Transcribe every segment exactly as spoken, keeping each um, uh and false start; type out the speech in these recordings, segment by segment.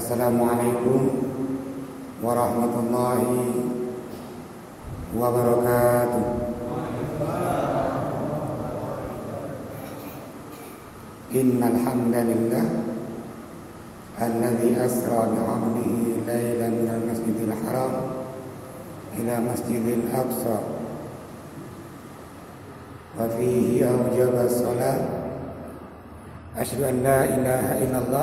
Assalamualaikum warahmatullahi wabarakatuh. Innal hamdalillah alladzi asra bi 'abdihi lailan minal masjidil haram ila masjidil aqsa wa fihi awjaba as-salat. Asyhadu an la ilaha illallah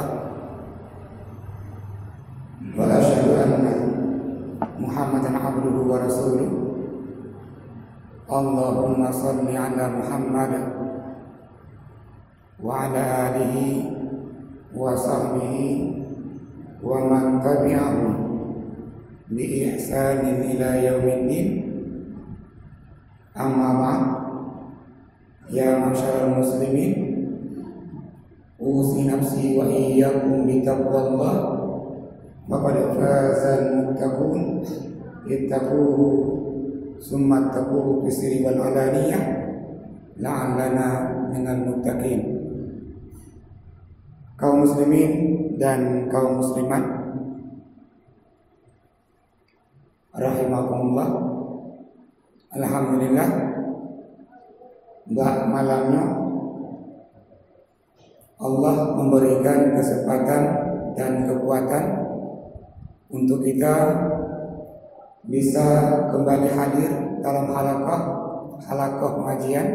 wa asyhadu anna Muhammadan abduhu wa rasuluh. Allahumma shalli ala Muhammad wa ala alihi wa sahbihi wa man tabi'ahum bi ihsanin ila yaumiddin. Amma ba'd. Ya masyarul muslimin, usi nafsi wa iyyakum bi taqwallah. Faqad fazal muttaqun ittaquhu summa taquhu bisirri wal alaniyah la'allana minal muttaqin. Kaum muslimin dan kaum muslimat rahimakumullah, alhamdulillah, mbak malamnya Allah memberikan kesempatan dan kekuatan untuk kita bisa kembali hadir dalam halaqah halaqah pengajian,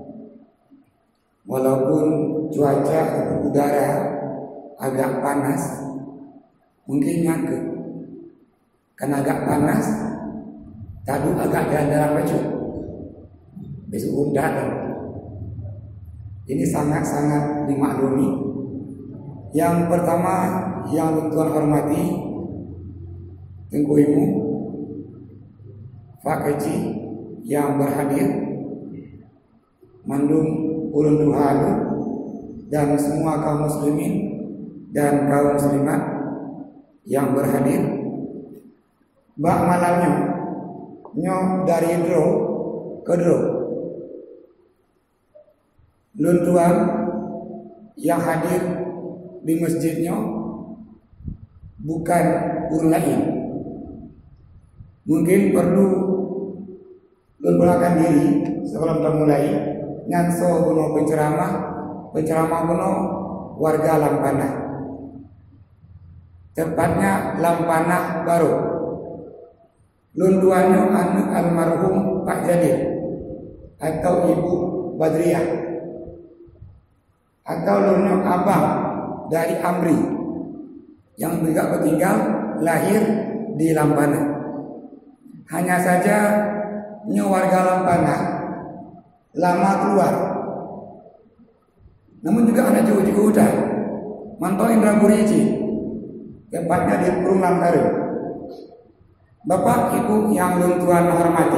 walaupun cuaca atau udara agak panas. Mungkin nyangke karena agak panas tadi agak dalam baju besok udara. Ini sangat-sangat dimaklumi. Yang pertama yang Tuhan hormati, Tengku Ibu Pak Keci yang berhadir, mandung ulun duhalu, dan semua kaum muslimin dan kaum muslimat yang berhadir. Bak malamnya nyo dari Dro ke Dro, lun tuan yang hadir di masjidnya bukan urun lain. Mungkin perlu lun belakang diri sebelum kita mulai nyanso kuno penceramah penceramah kuno warga Lampanah, tepatnya Lampanah Baru. Lun tuannya anak almarhum Pak Jadid atau Ibu Badriah, atau lunyo abang dari Amri yang juga bertinggal lahir di Lampanah. Hanya saja nyo warga Lampanah lama keluar, namun juga ada juga udah mantau Indra Buriji, tempatnya di Purung Langkaru. Bapak Ibu yang lun tuan hormati,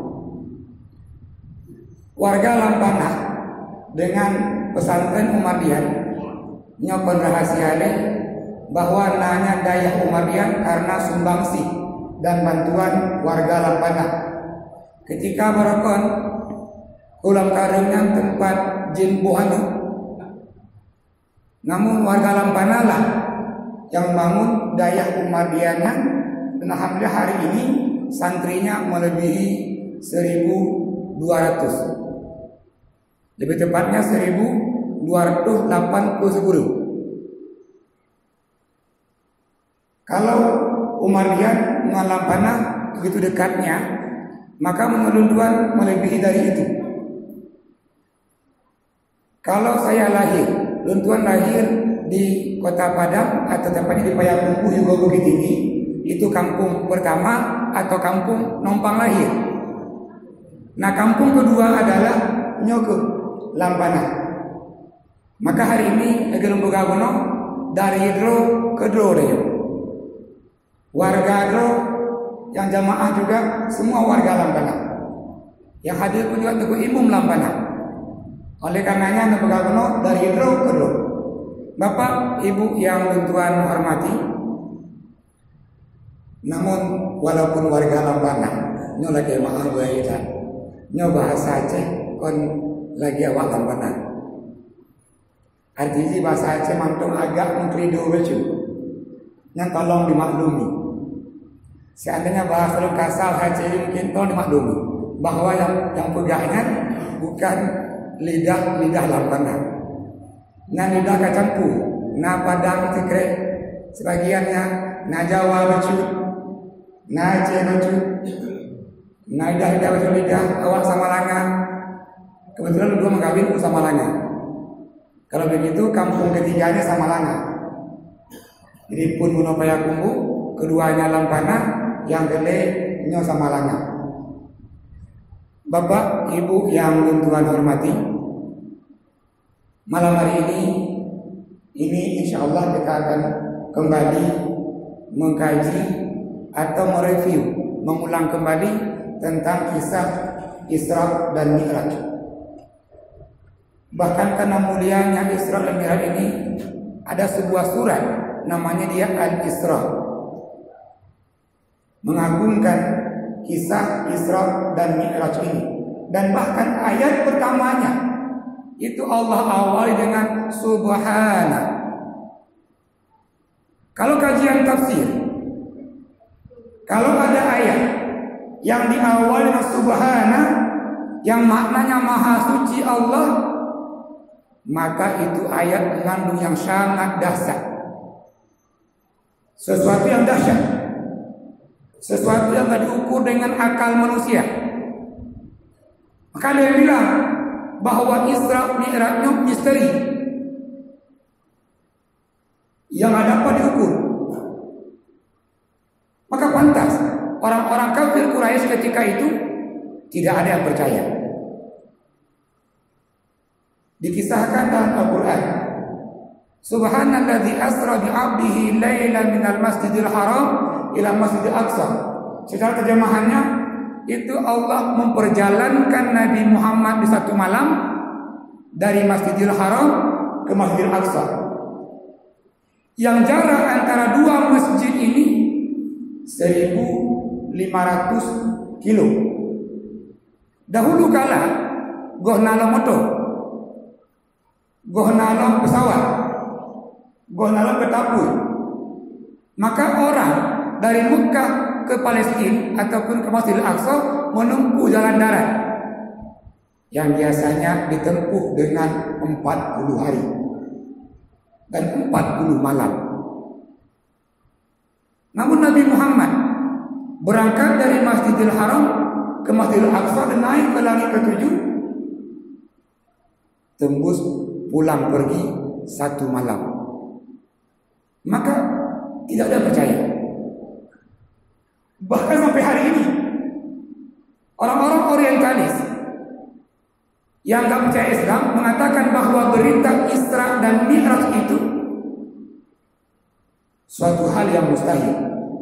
warga Lampanah dengan pesantren Umardian nyokon rahasia bahwa nanya daya Umardian karena sumbangsi dan bantuan warga Lampanah. Ketika merekon ulang karungnya tempat jin buhanu, namun warga Lampanah lah yang bangun daya Umardiannya, dan alhamdulillah hari ini santrinya melebihi seribu dua ratus. Lebih tepatnya seribu dua ratus delapan puluh sepuluh. Kalau Umardian dengan Lampanah begitu dekatnya, maka menurut Tuhan melebihi dari itu. Kalau saya lahir, Tuhan lahir di Kota Padang atau tepatnya di Payakumbuh Yugo Bukit Tinggi, itu kampung pertama atau kampung numpang lahir. Nah, kampung kedua adalah Nyogo Lampanah. Maka hari ini lagi lembaga kuno dari Dro ke Dro deh. Warga Dro yang jamaah juga semua warga Lampanah. Yang hadir pun juga Teguh Imum Lampanah. Oleh karenanya lembaga kuno dari Dro ke Dro. Bapak Ibu yang Tuhan hormati, namun walaupun warga Lampanah nyo lagi maaf baik, nyo bahasa Aceh kon lagi awak Lampanah. Artinya bahasa Aceh mantung agak mengkrido baju. yang tolong dimaklumi. Seandainya bahasa lu kasar haji mungkin tolong dimaklumi bahwa yang yang pegangan bukan lidah lidah lampana, nah lidah kacampu, nah padang tikrek sebagiannya, nah Jawa lucu, nah Aceh lucu, nah lidah lidah lucu lidah awak sama langa. Kebetulan dua mengkawin sama langa. Kalau begitu kampung ketiganya sama langa. Jadi pun Munopaya Kumbu, keduanya lampana, yang gede nyo sama langa. Bapak, Ibu yang Tuhan hormati, malam hari ini, ini insya Allah kita akan kembali mengkaji atau mereview, mengulang kembali tentang kisah Isra dan Mi'raj. Bahkan karena mulianya Isra dan Mi'raj ini, ada sebuah surat namanya dia Al-Isra, mengagungkan kisah Isra dan Mi'raj ini. Dan bahkan ayat pertamanya itu Allah awali dengan Subhana. Kalau kajian tafsir, kalau ada ayat yang diawali dengan Subhana, yang maknanya Maha Suci Allah, maka itu ayat mengandung yang sangat dahsyat, sesuatu yang dahsyat, sesuatu yang tidak diukur dengan akal manusia. Maka dia bilang bahwa Isra Mi'rajnya misteri yang tidak dapat diukur. Maka pantas orang-orang kafir Quraisy ketika itu tidak ada yang percaya. Dikisahkan dalam Al-Quran, Subhanalladzi asra bi'abdihi laylan minal masjidil haram ila masjidil aqsa. Secara terjemahannya itu Allah memperjalankan Nabi Muhammad di satu malam dari Masjidil Haram ke Masjidil Aqsa. Yang jarak antara dua masjid ini seribu lima ratus kilo. Dahulu kala goh nalo motor, goh nalo pesawat, goh nalo ketapui, maka orang dari Mekah ke Palestina ataupun ke Masjidil Aqsa menempuh jalan darat yang biasanya ditempuh dengan empat puluh hari dan empat puluh malam. Namun Nabi Muhammad berangkat dari Masjidil Haram ke Masjidil Aqsa dan naik ke langit ketujuh, tembus pulang pergi satu malam. Maka tidak ada percaya. Bahkan sampai hari ini orang-orang orientalis yang tidak percaya Islam mengatakan bahwa berita Isra dan Mi'raj itu suatu hal yang mustahil.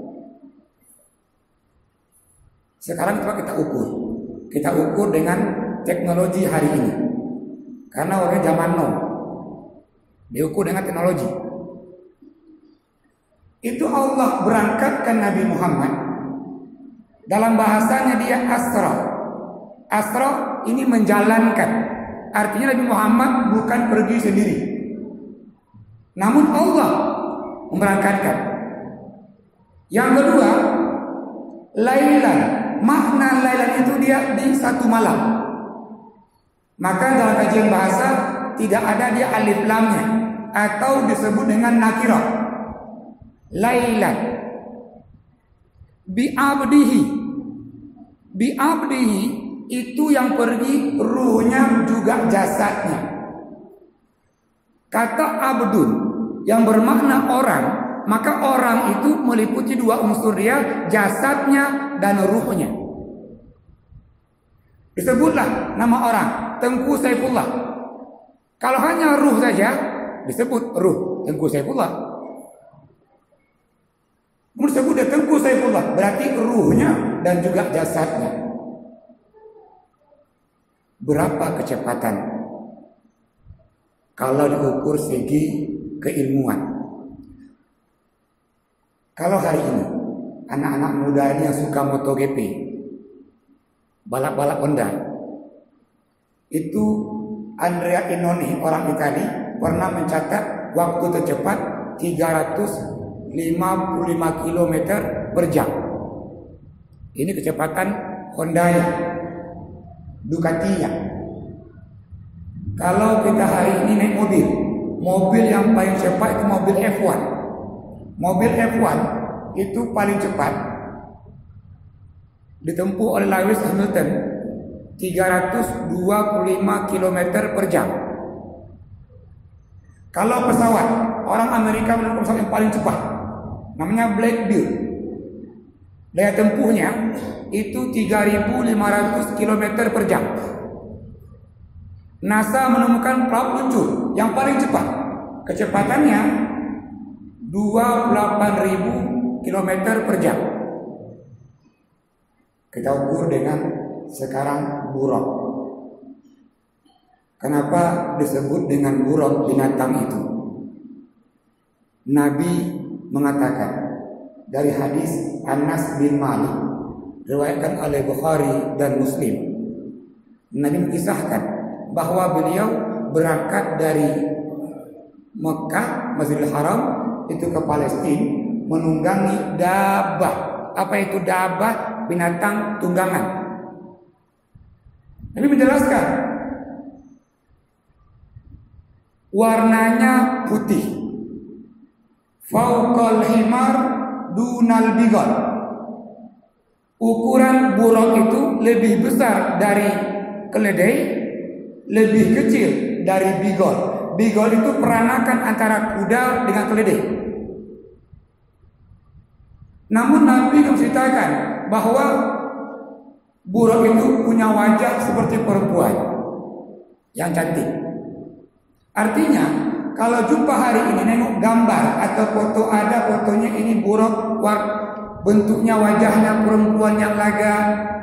Sekarang coba kita ukur, kita ukur dengan teknologi hari ini, karena orang zaman now diukur dengan teknologi. Itu Allah berangkatkan Nabi Muhammad. Dalam bahasanya dia Asra. Asra ini menjalankan. Artinya Nabi Muhammad bukan pergi sendiri, namun Allah memberangkatkan. Yang kedua, Lailan. Makna Lailan itu dia di satu malam. Maka dalam kajian bahasa tidak ada dia alif lamnya atau disebut dengan nakirah. Lailan bi'abdihi. Bi'abdihi itu yang pergi ruhnya juga jasadnya. Kata abdun yang bermakna orang, maka orang itu meliputi dua unsur dia, jasadnya dan ruhnya. Disebutlah nama orang Tengku Saifullah. Kalau hanya ruh saja disebut ruh Tengku Saifullah. Disebut dia Tengku Saifullah, berarti ruhnya dan juga jasadnya. Berapa kecepatan kalau diukur segi keilmuan? Kalau hari ini anak-anak muda ini yang suka MotoGP, balap-balap Honda, itu Andrea Iannone orang Italia pernah mencatat waktu tercepat tiga ratus lima puluh lima kilometer per jam. Ini kecepatan Honda-nya, Ducati-nya. Kalau kita hari ini naik mobil, mobil yang paling cepat itu mobil F satu. Mobil F satu itu paling cepat ditempuh oleh Lewis Hamilton tiga ratus dua puluh lima kilometer per jam. Kalau pesawat, orang Amerika menemukan pesawat yang paling cepat, namanya Blackbird. Daya tempuhnya itu tiga ribu lima ratus kilometer per jam. NASA menemukan pesawat luncur yang paling cepat, kecepatannya dua puluh delapan ribu kilometer per jam. Kita ukur dengan sekarang buruk. Kenapa disebut dengan buruk binatang itu? Nabi mengatakan dari hadis Anas bin Malik, riwayatkan oleh Bukhari dan Muslim. Nabi mengisahkan bahwa beliau berangkat dari Mekah, Masjidil Haram itu ke Palestina menunggangi dabah. Apa itu dabah? Binatang tunggangan. Nabi menjelaskan warnanya putih, fauqal himar dunal bigal. Ukuran buruk itu lebih besar dari keledai, lebih kecil dari bigol. Bigol itu peranakan antara kuda dengan keledai. Namun Nabi menceritakan bahwa buruk itu punya wajah seperti perempuan yang cantik. Artinya kalau jumpa hari ini nengok gambar atau foto, ada fotonya ini buruk, bentuknya wajahnya perempuan yang laga.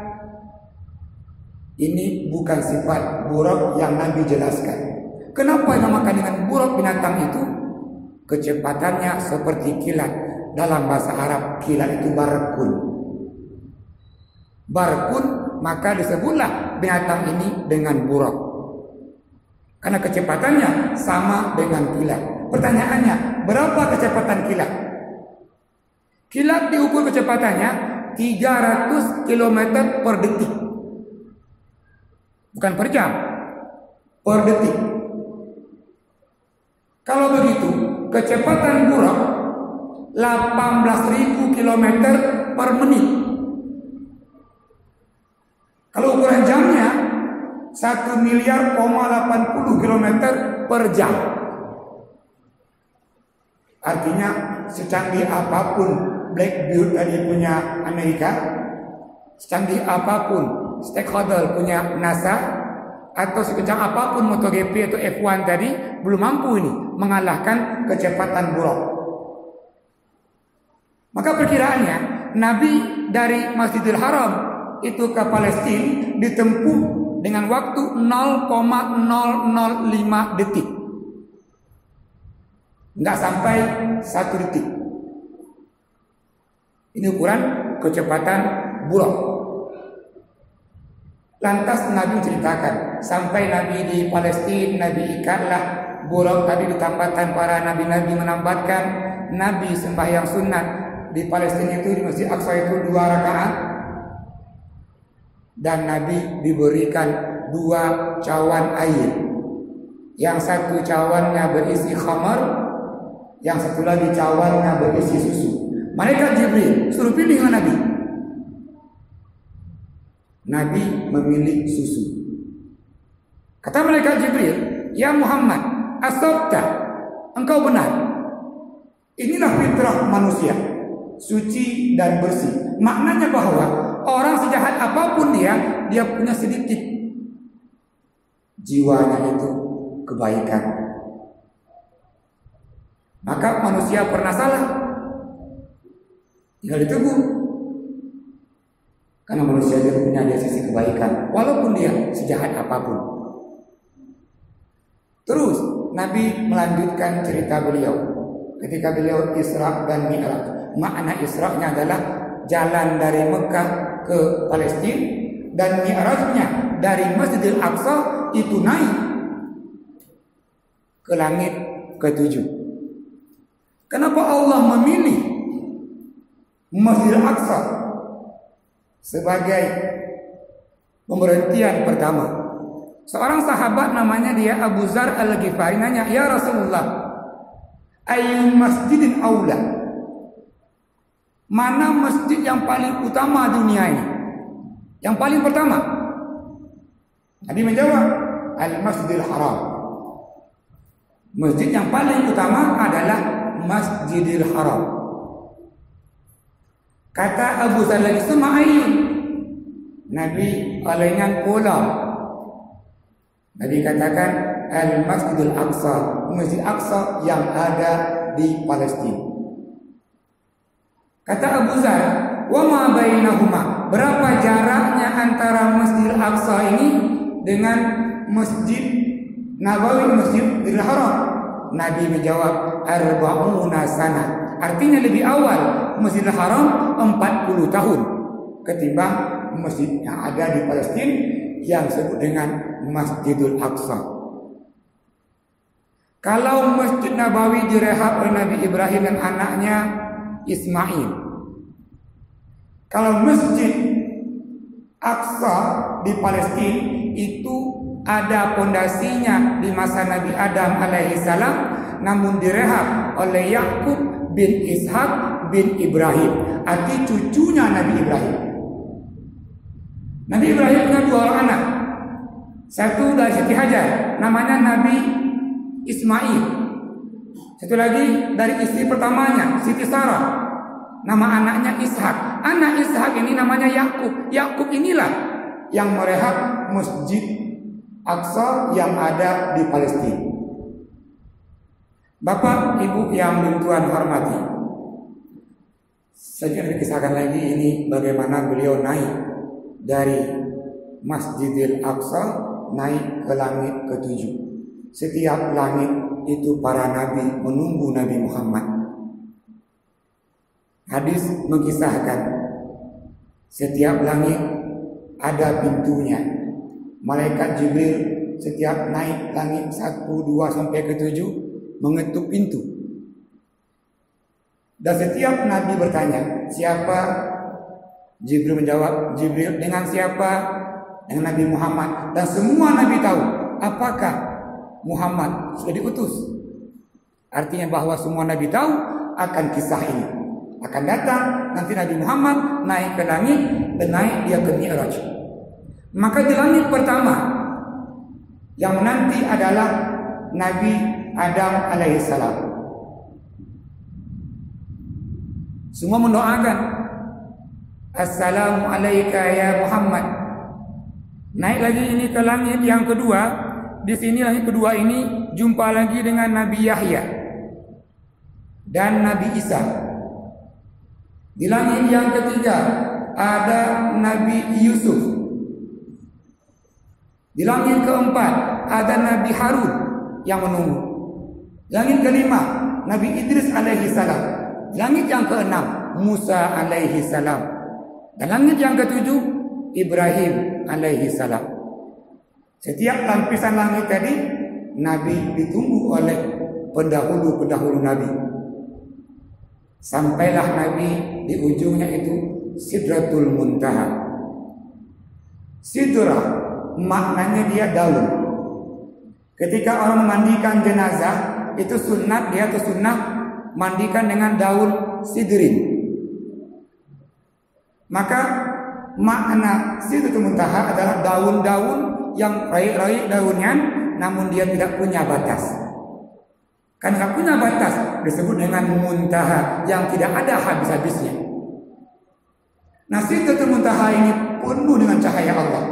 Ini bukan sifat buruk yang Nabi jelaskan. Kenapa dinamakan dengan buruk binatang itu? Kecepatannya seperti kilat. Dalam bahasa Arab kilat itu barkun. Barkun, maka disebutlah binatang ini dengan buruk, karena kecepatannya sama dengan kilat. Pertanyaannya, berapa kecepatan kilat? Kilat diukur kecepatannya tiga ratus kilometer per detik. Bukan per jam, per detik. Kalau begitu, kecepatan buruk delapan belas ribu kilometer per menit. Kalau ukuran jamnya satu miliar delapan puluh kilometer per jam. Artinya secanggih apapun Blackbird tadi punya Amerika, secanggih apapun stakeholder punya NASA, atau sekencang apapun MotoGP atau F satu tadi, belum mampu ini mengalahkan kecepatan buruk. Maka perkiraannya Nabi dari Masjidil Haram itu ke Palestina ditempuh dengan waktu nol koma nol nol lima detik. Enggak sampai satu detik. Ini ukuran kecepatan buruk. Lantas Nabi ceritakan, sampai Nabi di Palestina, Nabi ikatlah buruk tadi ditambahkan para nabi-nabi menambatkan. Nabi sembahyang sunat di Palestina itu di Masjid Aqsa itu dua rakaat, dan Nabi diberikan dua cawan air. Yang satu cawannya berisi khamar, yang satu lagi cawannya berisi susu. Malaikat Jibril suruh pilih dengan Nabi. Nabi memilih susu. Kata malaikat Jibril, "Ya Muhammad, asabta, engkau benar. Inilah fitrah manusia, suci dan bersih." Maknanya bahwa orang sejahat apapun dia, dia punya sedikit jiwanya itu kebaikan. Maka manusia pernah salah, tinggal ditegur. Karena manusia dia punya dia sisi kebaikan, walaupun dia sejahat apapun. Terus Nabi melanjutkan cerita beliau ketika beliau Isra dan Mi'raj. Makna Isra-nya adalah jalan dari Mekah ke Palestina, dan Mi'rajnya dari Masjidil Aqsa itu naik ke langit ketujuh. Kenapa Allah memilih Masjidil Aqsa sebagai pemberhentian pertama. Seorang sahabat namanya dia Abu Zar Al-Ghifari nanya, "Ya Rasulullah, ayyul masjidin aula?" Mana masjid yang paling utama dunia ini? Yang paling pertama? Nabi menjawab, Al-Masjidil Haram. Masjid yang paling utama adalah Masjidil Haram. Kata Abu Zar lagi, "Suma ayyun?" Nabi alengan pula. Nabi katakan, Al-Masjidil Aqsa, Masjid Aqsa yang ada di Palestina. Kata Abu Zar, "Wa ma bainahuma?" Berapa jaraknya antara Masjidil Aqsa ini dengan Masjid Nabawi, Masjidil Haram? Nabi menjawab, arba'una sana. Artinya lebih awal Masjidil Haram empat puluh tahun ketimbang masjid yang ada di Palestina yang disebut dengan Masjidil Aqsa. Kalau Masjid Nabawi direhab oleh Nabi Ibrahim dan anaknya Ismail, kalau Masjid Aqsa di Palestina itu ada pondasinya di masa Nabi Adam alaihi salam, namun direhab oleh Yakub bin Ishak bin Ibrahim, arti cucunya Nabi Ibrahim. Nabi Ibrahim punya dua orang anak. Satu dari Siti Hajar, namanya Nabi Ismail. Satu lagi dari istri pertamanya, Siti Sarah, nama anaknya Ishak. Anak Ishak ini namanya Yakub. Yakub inilah yang merehab Masjid Aqsa yang ada di Palestina. Bapak, Ibu yang Tuhan hormati, saya kisahkan lagi ini bagaimana beliau naik dari Masjidil Aqsa naik ke langit ketujuh. Setiap langit itu para nabi menunggu Nabi Muhammad. Hadis mengisahkan setiap langit ada pintunya. Malaikat Jibril setiap naik langit satu, dua sampai ke tujuh mengetuk pintu. Dan setiap nabi bertanya, siapa? Jibril menjawab, Jibril. Dengan siapa? Dengan Nabi Muhammad. Dan semua nabi tahu apakah Muhammad sudah diutus. Artinya bahwa semua nabi tahu akan kisah ini. Akan datang nanti Nabi Muhammad naik ke langit dan naik dia ke Mi'raj. Maka di langit pertama yang nanti adalah Nabi Adam alaihissalam. Semua mendoakan, Assalamu alayka ya Muhammad. Naik lagi ini ke langit yang kedua. Di sini langit kedua ini jumpa lagi dengan Nabi Yahya dan Nabi Isa. Di langit yang ketiga ada Nabi Yusuf. Di langit keempat ada Nabi Harun yang menunggu. Langit kelima Nabi Idris alaihi salam. Langit yang keenam Musa alaihi salam. Dan langit yang ketujuh Ibrahim alaihi salam. Setiap lapisan langit tadi Nabi ditunggu oleh pendahulu-pendahulu Nabi. Sampailah Nabi di ujungnya itu Sidratul Muntaha. Sidrah maknanya dia daun. Ketika orang memandikan jenazah itu sunat, dia tuh sunnah mandikan dengan daun sidrin. Maka makna Sidratul Muntaha adalah daun-daun yang raih-raih daunnya, namun dia tidak punya batas. Kan tidak punya batas disebut dengan muntaha yang tidak ada habis-habisnya. Nah, Sidratul Muntaha ini penuh dengan cahaya Allah.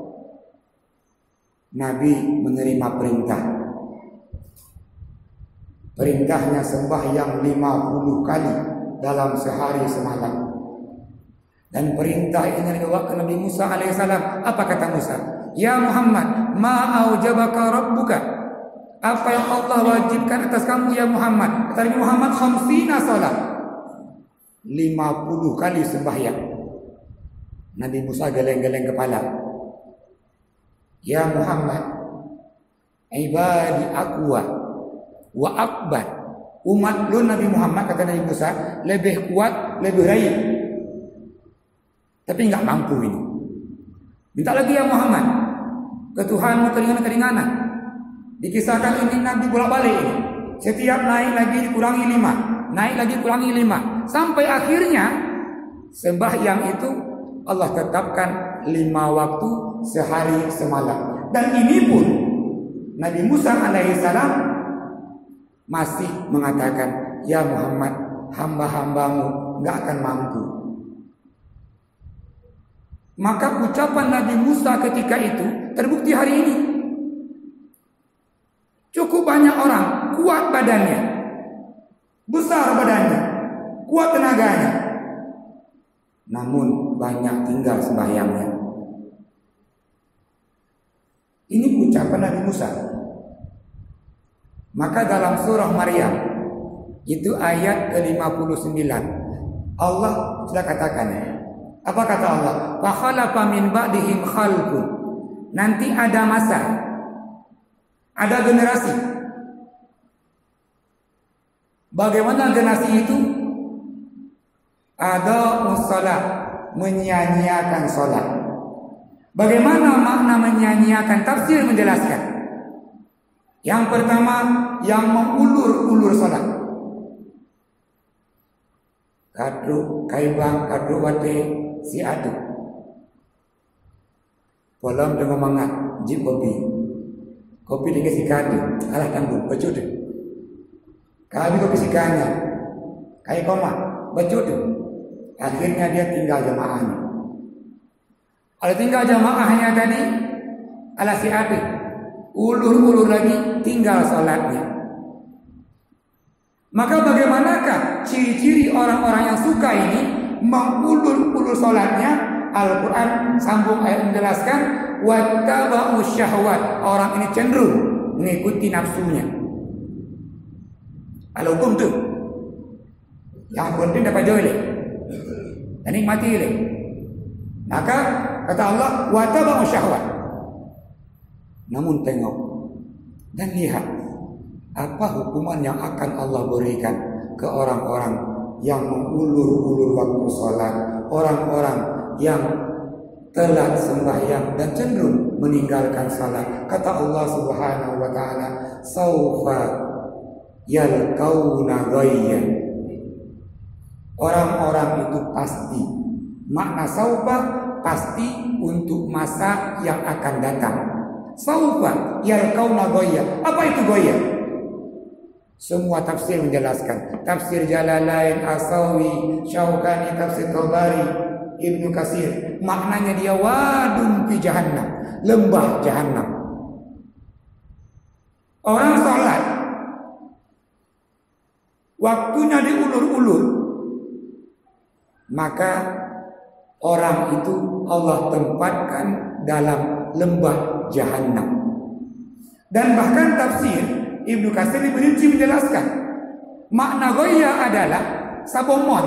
Nabi menerima perintah. Perintahnya sembahyang lima puluh kali dalam sehari semalam. Dan perintah ini diwakilkan Nabi Musa alaihissalam. Apa kata Musa? Ya Muhammad, ma aujabaka rabbuka? Apa yang Allah wajibkan atas kamu ya Muhammad? Kata Nabi Muhammad, khamsina salat. lima puluh kali sembahyang. Nabi Musa geleng-geleng kepala. Ya Muhammad, ibadi aqwa wa akbar. Umat lu Nabi Muhammad, kata Nabi Musa, lebih kuat, lebih raih Tapi nggak mampu ini. Minta lagi ya Muhammad, ke Tuhanmu keringanan-keringanan. Dikisahkan ini Nabi bolak-balik ini. Setiap naik lagi dikurangi lima, naik lagi kurangi lima, sampai akhirnya sembahyang itu Allah tetapkan lima waktu sehari semalam. Dan ini pun Nabi Musa alaihissalam masih mengatakan, ya Muhammad, hamba-hambamu nggak akan mampu. Maka ucapan Nabi Musa ketika itu terbukti hari ini. Cukup banyak orang kuat badannya, besar badannya, kuat tenaganya, namun banyak tinggal sembahyangnya. Ini ucapan Nabi Musa. Maka dalam surah Maryam itu ayat ke lima puluh sembilan Allah sudah katakan, apa kata Allah? Wa khalafa min ba'dihim khalqun. Nanti ada masa, ada generasi. Bagaimana generasi itu? Ada musalah, menyanyiakan salat. Bagaimana makna menyanyiakan? Tafsir menjelaskan. Yang pertama, yang mengulur-ulur salat. Kadru kaibang kadru wate si adu. Polam dengan mangat jip kopi. Kopi dengan si kadu. Alah tanggung bacud. Kami kopi si kanya. Kai koma bacud. Akhirnya dia tinggal jamaahnya. Kalau tinggal jamaahnya tadi ala si adu. Ulur-ulur lagi tinggal salatnya. Maka bagaimanakah ciri-ciri orang-orang yang suka ini mengulur-ulur salatnya? Al-Quran sambung ayat menjelaskan, wattaba'u syahwat. Orang ini cenderung mengikuti nafsunya. Kalau hukum tu, yang penting dapat jodoh, dan nikmati ile. Maka kata Allah, wattaba'u syahwat. Namun tengok dan lihat apa hukuman yang akan Allah berikan ke orang-orang yang mengulur-ulur waktu sholat, orang-orang yang telat sembahyang dan cenderung meninggalkan salat. Kata Allah Subhanahu wa taala, saufa yalqauna ghayya. Orang-orang itu pasti, makna saufa pasti untuk masa yang akan datang. Saufa yalqauna ghayya. Apa itu ghayya? Semua tafsir menjelaskan. Tafsir Jalalain, Asawi, Syaukani, tafsir Tabari, Ibnu Katsir, maknanya dia wadun fi jahannam, lembah jahannam. Orang salat waktunya diulur-ulur, maka orang itu Allah tempatkan dalam lembah jahannam. Dan bahkan tafsir Ibnu Katsir berinci menjelaskan makna ghayya adalah sabomon,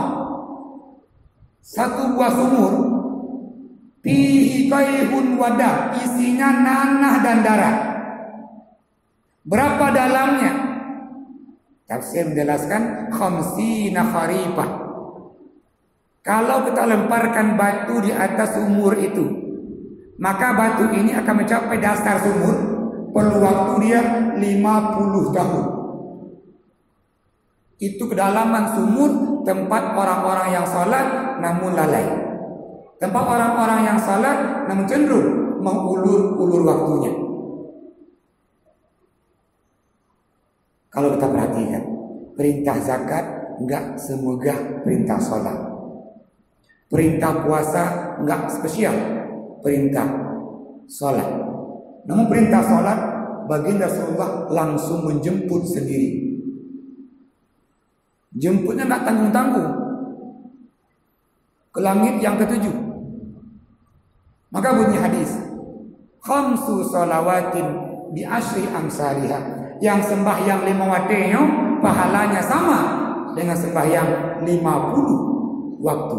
satu buah sumur, fihi kaihun wadah, isinya nanah dan darah. Berapa dalamnya? Tafsir menjelaskan khamsina kharifah. Kalau kita lemparkan batu di atas sumur itu, maka batu ini akan mencapai dasar sumur. Perlu waktu dia lima puluh tahun. Itu kedalaman sumur tempat orang-orang yang salat namun lalai. Tempat orang-orang yang salat namun cenderung mengulur-ulur waktunya. Kalau kita perhatikan, perintah zakat enggak semegah perintah salat. Perintah puasa enggak spesial perintah salat. Namun perintah salat baginda Rasulullah langsung menjemput sendiri. Jemputnya tak tanggung-tanggung ke langit yang ketujuh. Maka bunyi hadis, khamsu salawatin bi asyri amsalihah. Yang sembahyang lima waktu pahalanya sama dengan sembahyang lima puluh waktu.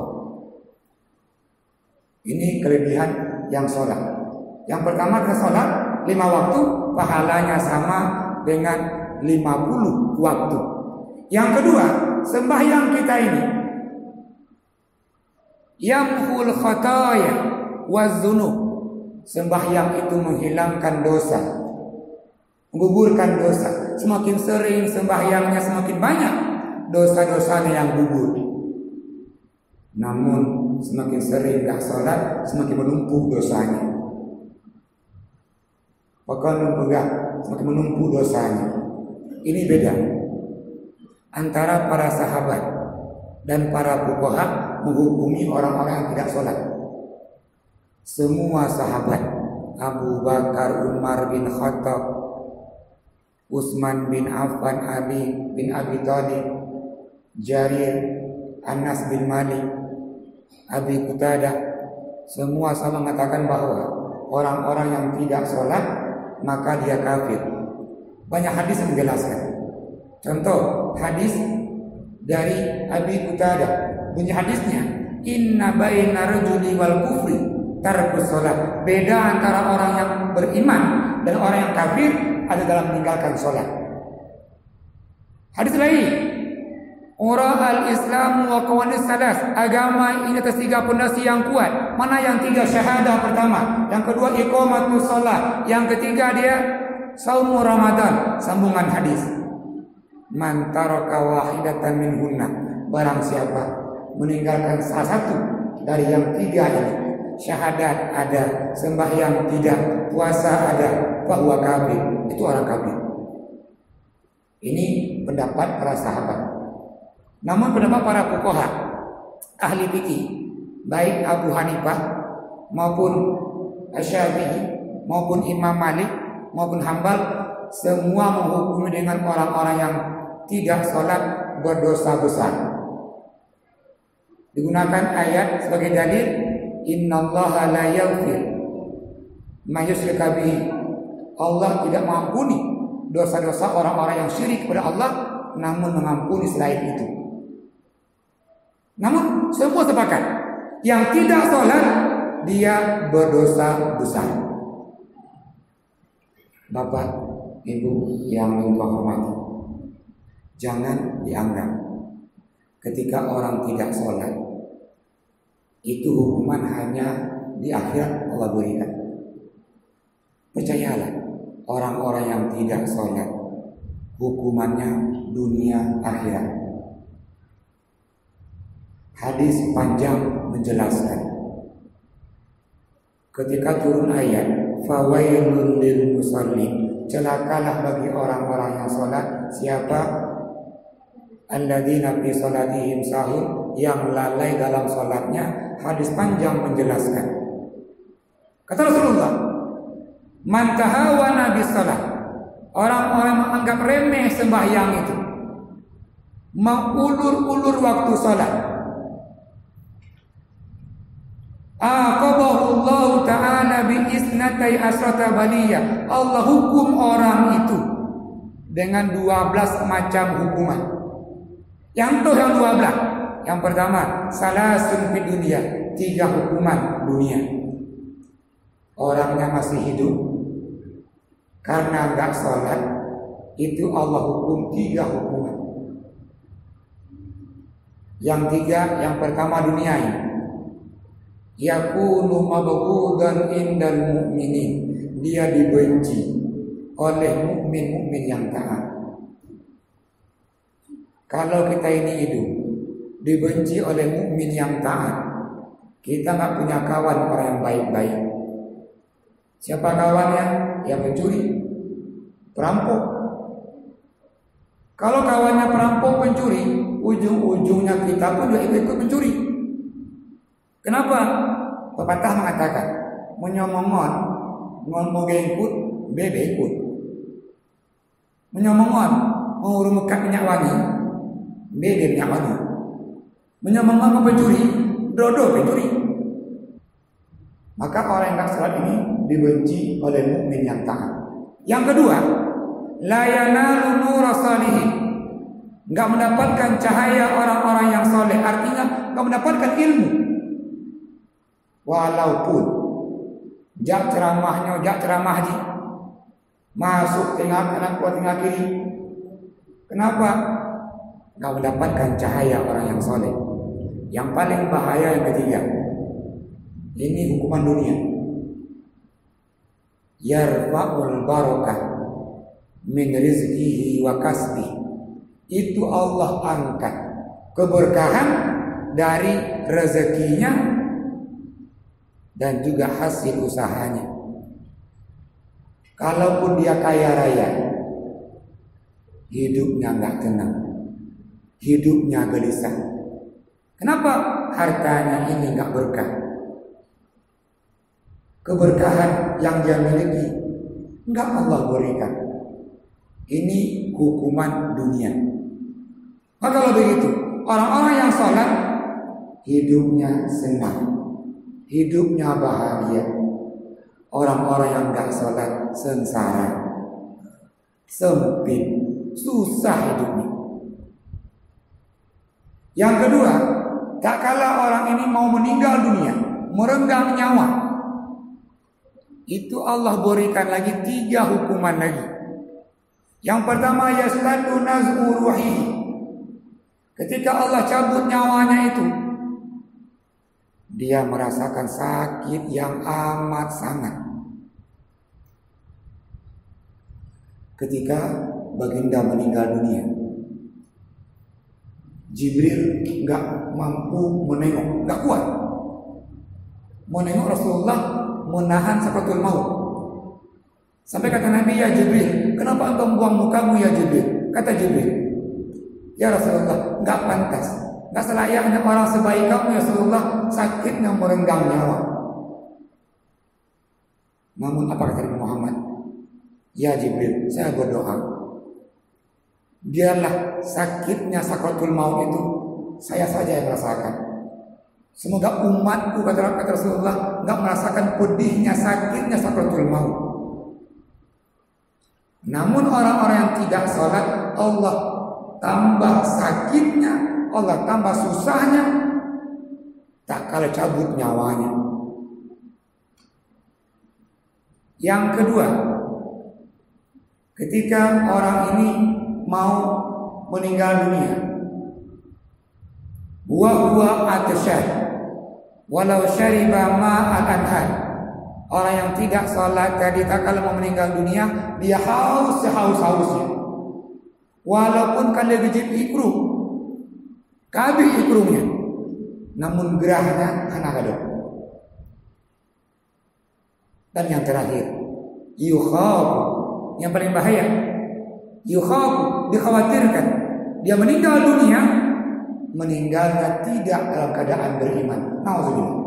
Ini kelebihan yang salat. Yang pertama kita sholat lima waktu, pahalanya sama dengan lima puluh waktu. Yang kedua, sembahyang kita ini yamhul khataya wazunub. Sembahyang itu menghilangkan dosa, menggugurkan dosa. Semakin sering sembahyangnya, semakin banyak dosa-dosanya yang gugur. Namun semakin sering gak sholat, semakin menumpuk dosanya. Bahkan pegang, semakin menumpuk dosanya. Ini beda antara para sahabat dan para fuqaha menghukumi orang-orang yang tidak sholat. Semua sahabat, Abu Bakar, Umar bin Khattab, Utsman bin Affan, Ali bin Abi Thalib, Jarir, Anas bin Malik, Abi Qutadah, semua sama mengatakan bahwa orang-orang yang tidak sholat maka dia kafir. Banyak hadis yang menjelaskan. Contoh hadis dari Abi Qutadah, bunyi hadisnya, inna baina rajuli wal kufri tarkus sholat. Beda antara orang yang beriman dan orang yang kafir ada dalam meninggalkan sholat. Hadis lain, ura al-Islam wa qawanis salas. Agama ini atas tiga pondasi yang kuat. Mana yang tiga? Syahadah pertama, yang kedua iqamatus shalah, yang ketiga dia saum Ramadan. Sambungan hadis, man taraka wahidatan minhunna, barang siapa meninggalkan salah satu dari yang tiga ini, syahadat ada, sembahyang tidak, puasa ada, bahwa kafir, itu orang kafir. Ini pendapat para sahabat. Namun pendapat para fuqaha, ahli fikih, baik Abu Hanifah maupun Asy-Syafi'i maupun Imam Malik maupun Hambal, semua menghukumi dengan orang-orang yang tidak sholat berdosa besar. Digunakan ayat sebagai dalil, innallaha la yaghfir ma yushrika bihi. Allah tidak mengampuni dosa-dosa orang-orang yang syirik kepada Allah, namun mengampuni selain itu. Namun semua sepakat, yang tidak sholat dia berdosa besar. Bapak, Ibu yang Allah hormati, jangan dianggap ketika orang tidak sholat itu hukuman hanya di akhirat Allah berikan. Percayalah, orang-orang yang tidak sholat hukumannya dunia akhirat. Hadis panjang menjelaskan. Ketika turun ayat fawailun lil musallin, celakalah bagi orang-orang yang sholat. Siapa? Alladzina fi sholatihim sahun, yang lalai dalam sholatnya. Hadis panjang menjelaskan. Kata Rasulullah, man tahawana bis sholat, orang-orang menganggap remeh sembahyang itu, mengulur-ulur waktu sholat, aqabahullahu ta'ala bi isnatai asrata baliyah, Allah hukum orang itu dengan dua belas macam hukuman. Yang tuh yang dua belas. Yang pertama, salasun fid dunia, tiga hukuman dunia. Orangnya masih hidup karena enggak sholat, itu Allah hukum tiga hukuman. Yang tiga, yang pertama dunia ini, yakunu mabghudan indal mu'minin, dia dibenci oleh mukmin-mukmin yang taat. Kalau kita ini hidup dibenci oleh mukmin yang taat, kita nggak punya kawan orang yang baik-baik. Siapa kawannya? Ya pencuri, perampok. Kalau kawannya perampok, pencuri, ujung-ujungnya kita pun juga ikut pencuri. Kenapa? Pepatah mengatakan, menyomongon ngomong ikut, bebe ikut. Menyomongon mau rumekat minyak wangi, bebe minyak wangi. Menyomongon pencuri, dodo pencuri. Maka orang yang tak sholat ini dibenci oleh mukmin yang taat. Yang kedua, la yanalu nura salihin, enggak mendapatkan cahaya orang-orang yang soleh. Artinya enggak mendapatkan ilmu. Walaupun jak ceramahnya, jak ceramah haji, masuk tengah kanan, keluar tengah kiri. Kenapa? Enggak mendapatkan cahaya orang yang soleh. Yang paling bahaya yang ketiga. Ini hukuman dunia. Yarfa'ul barakah min rizqihi wa kasbi. Itu Allah angkat keberkahan dari rezekinya dan juga hasil usahanya. Kalaupun dia kaya raya, hidupnya nggak tenang, hidupnya gelisah. Kenapa? Hartanya ini nggak berkah. Keberkahan yang dia miliki nggak Allah berikan. Ini hukuman dunia. Maka kalau begitu, orang-orang yang sholat hidupnya senang, hidupnya bahagia. Orang-orang yang nggak sholat sengsara, sempit, susah hidupnya. Yang kedua, tak kala orang ini mau meninggal dunia, merenggang nyawa, itu Allah berikan lagi tiga hukuman lagi. Yang pertama, yastadu naz'u ruhihi. Ketika Allah cabut nyawanya itu, dia merasakan sakit yang amat sangat. Ketika baginda meninggal dunia, Jibril nggak mampu menengok, nggak kuat menengok Rasulullah, menahan sakratul maut. Sampai kata Nabi, ya Jibril, kenapa engkau membuang mukamu ya Jibril? Kata Jibril, ya Rasulullah, nggak pantas, nggak selayaknya orang sebaik kamu ya Rasulullah sakitnya merenggang nyawa. Namun apa kata Nabi Muhammad? Ya Jibril, saya berdoa, biarlah sakitnya sakratul maut itu saya saja yang merasakan. Semoga umatku, kata Rasulullah, nggak merasakan pedihnya sakitnya sakratul maut. Namun orang-orang yang tidak sholat, Allah tambah sakitnya, Allah tambah susahnya, tak kalah cabut nyawanya. Yang kedua, ketika orang ini mau meninggal dunia, wa-huwa atasyah walau syariba ma'al anhar. Orang yang tidak sholat tadi tak kalau mau meninggal dunia, dia haus sehaus-hausnya, walaupun kan dia gejib ikru kabih ikrunya, namun gerahnya anak ada. Dan yang terakhir, yukhab, yang paling bahaya, yukhab, dikhawatirkan dia meninggal dunia, meninggalnya tidak dalam keadaan beriman. Nauzubillah.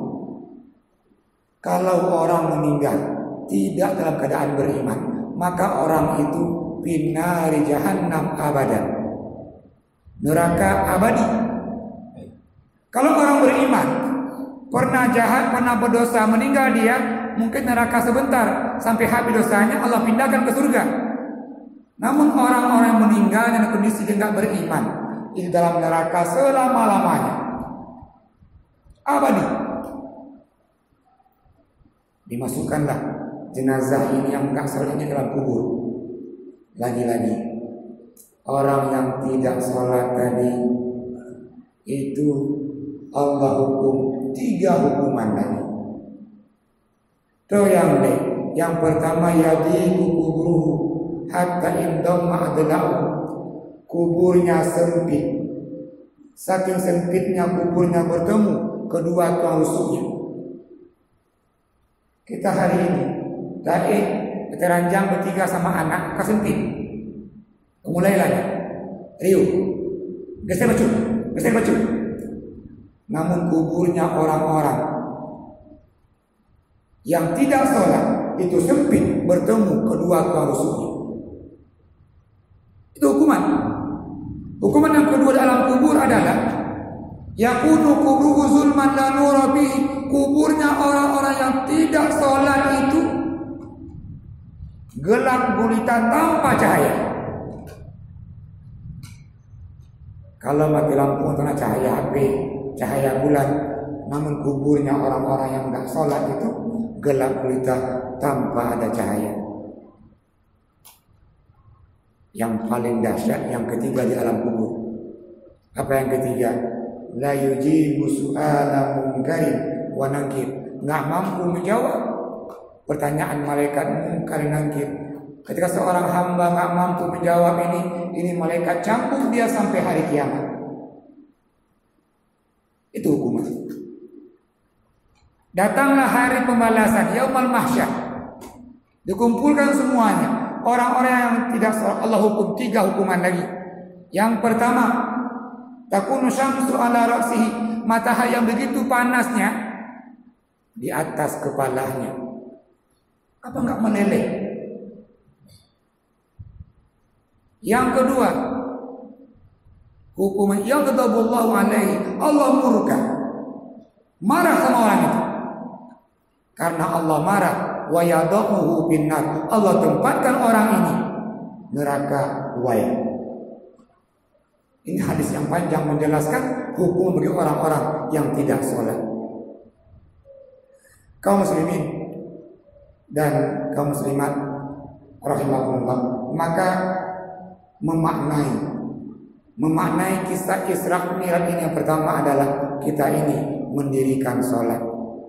Kalau orang meninggal tidak dalam keadaan beriman, maka orang itu finari jahannam abadan, neraka abadi. Kalau orang beriman, pernah jahat, pernah berdosa, meninggal dia, mungkin neraka sebentar sampai habis dosanya, Allah pindahkan ke surga. Namun orang-orang yang meninggal dalam kondisi dia tidak beriman, di dalam neraka selama-lamanya, abadi. Dimasukkanlah jenazah ini yang enggak sholat ini dalam kubur. Lagi-lagi orang yang tidak sholat tadi itu Allah hukum tiga hukuman lagi. Tuh yang deh, yang pertama yadiku kubruhu hatta indamma adlahu. Kuburnya sempit, saking sempitnya kuburnya bertemu kedua tulang rusuknya. Kita hari ini tadi teranjang bertiga sama anak kesempit, mulai lagi Rio geser baju, geser baju. Namun kuburnya orang-orang yang tidak sholat itu sempit, bertemu kedua tulang rusuknya. Itu hukuman. Hukuman yang kedua dalam kubur adalah yakunu kubruhu zulman la nura fihi. Kuburnya orang-orang yang tidak sholat itu gelap gulita tanpa cahaya. Kalau mati lampu karena cahaya H P, cahaya bulan, namun kuburnya orang-orang yang tidak sholat itu gelap gulita tanpa ada cahaya. Yang paling dahsyat yang ketiga di alam kubur. Apa yang ketiga? la yujibu su'ala munkarin wa nakir, nggak mampu menjawab pertanyaan malaikat munkar nakir. Ketika seorang hamba nggak mampu menjawab ini, ini malaikat campur dia sampai hari kiamat. Itu hukuman. Datanglah hari pembalasan, yaumul mahsyar. Dikumpulkan semuanya. Orang-orang yang tidak sholat, Allah hukum tiga hukuman lagi. Yang pertama, takunu syamsu ala ra'sihi, matahari yang begitu panasnya di atas kepalanya. Apa enggak meleleh? Yang kedua, hukuman yang ghadabullahu alaihi, Allah murka, marah sama orang itu. Karena Allah marah, wa yadahu binnar, Allah tempatkan orang ini neraka waya. Ini hadis yang panjang menjelaskan hukum bagi orang-orang yang tidak sholat. Kaum muslimin dan kaum muslimat rahimahumullah, maka memaknai memaknai kisah Isra Mi'raj ini, yang pertama adalah kita ini mendirikan sholat.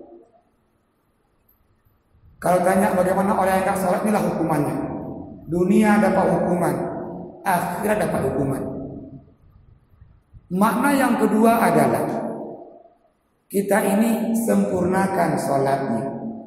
Kalau tanya bagaimana orang yang tak sholat, inilah hukumannya. Dunia dapat hukuman, akhirat dapat hukuman. Makna yang kedua adalah kita ini sempurnakan sholatnya.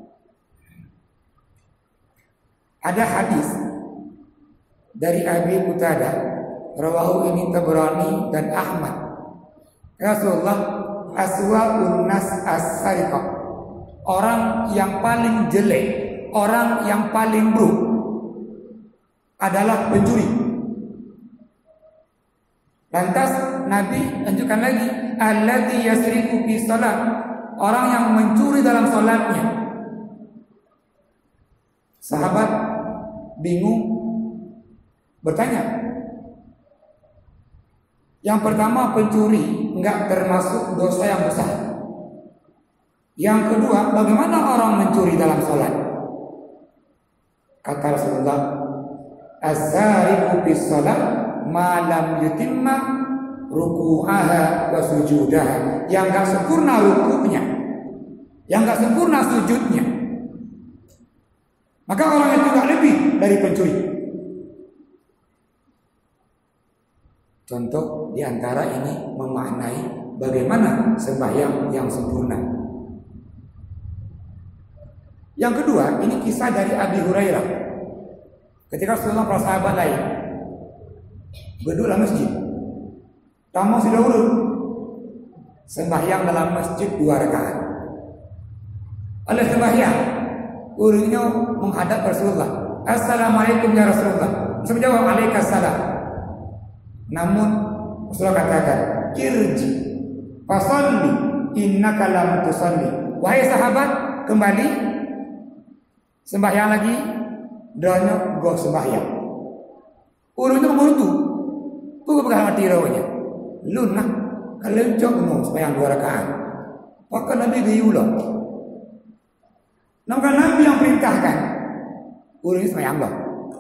Ada hadis dari Abi Qutadah, rawahu ini Tabrani dan Ahmad. Rasulullah aswa'un nas as-sariqah, orang yang paling jelek, orang yang paling buruk adalah pencuri. Lantas Nabi anjurkan lagi, alladzi yasriqu fi shalah, orang yang mencuri dalam salatnya. Sahabat bingung bertanya. Yang pertama, pencuri enggak termasuk dosa yang besar. Yang kedua, bagaimana orang mencuri dalam salat? Kata Rasulullah, az-zariqu fi shalah ma lam yutimma ruku'aha wa sujudaha, yang enggak sempurna ruku'nya, yang enggak sempurna sujudnya, maka orang itu enggak lebih dari pencuri. Contoh diantara ini memaknai bagaimana sembahyang yang sempurna. Yang kedua, ini kisah dari Abi Hurairah. Ketika Rasulullah para sahabat lain berdua dalam masjid, tamu sudah urut sembahyang dalam masjid dua rakaat. Oleh sembahyang, urutnya menghadap Rasulullah. Assalamualaikum ya Rasulullah. Rasul menjawab, Waalaikumsalam. Namun Rasulullah katakan, irji fasalli innaka lam tusalli. Wahai sahabat, kembali sembahyang lagi. Doanya go sembahyang. Urutnya mengurutu. Bukan pegang mati rawanya. Lunah kalau cok mau sembahyang dua rakaat. Maka Nabi diulang. Namun Nabi yang perintahkan, urutnya sembahyang Allah.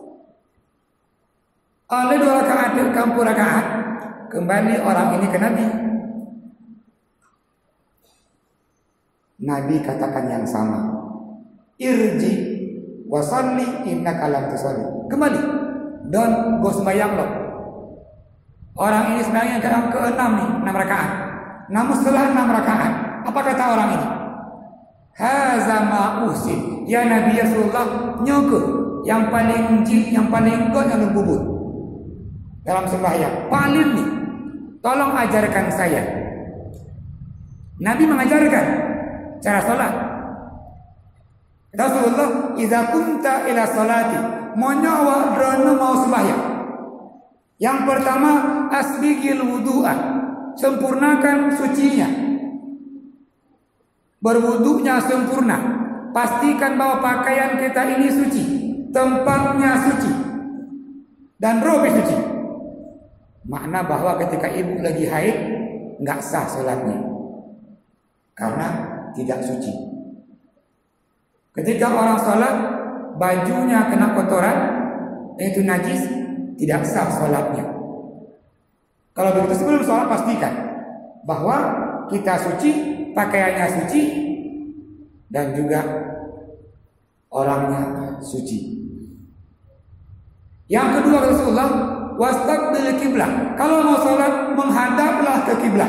Oleh dua rakaat dan kampur rakaat, kembali orang ini ke Nabi. Nabi katakan yang sama, irji wasalli innaka lam tusalli. Kembali dan go sembahyang lo. Orang ini sembahyang yang ke enam nih, enam rakaat. Namun setelah enam rakaat, apa kata orang ini? Haza ma usin. Ya Nabi Rasulullah, nyukur yang paling jil, yang paling kuat yang bubur dalam sembahyang. Paling nih, tolong ajarkan saya. Nabi mengajarkan cara salat. Rasulullah, idza kunta ila salati, monyawa drono mau sembahyang. Yang pertama, asbigil wudu'a, sempurnakan sucinya. Berwudunya sempurna. Pastikan bahwa pakaian kita ini suci, tempatnya suci, dan robe suci. Makna bahwa ketika ibu lagi haid nggak sah sholatnya karena tidak suci. Ketika orang sholat bajunya kena kotoran, itu najis, tidak sah sholatnya. Kalau begitu sebelum sholat pastikan bahwa kita suci, pakaiannya suci, dan juga orangnya suci. Yang kedua Rasulullah, wastaqbil kiblat. Kalau mau sholat, menghadaplah ke kiblat.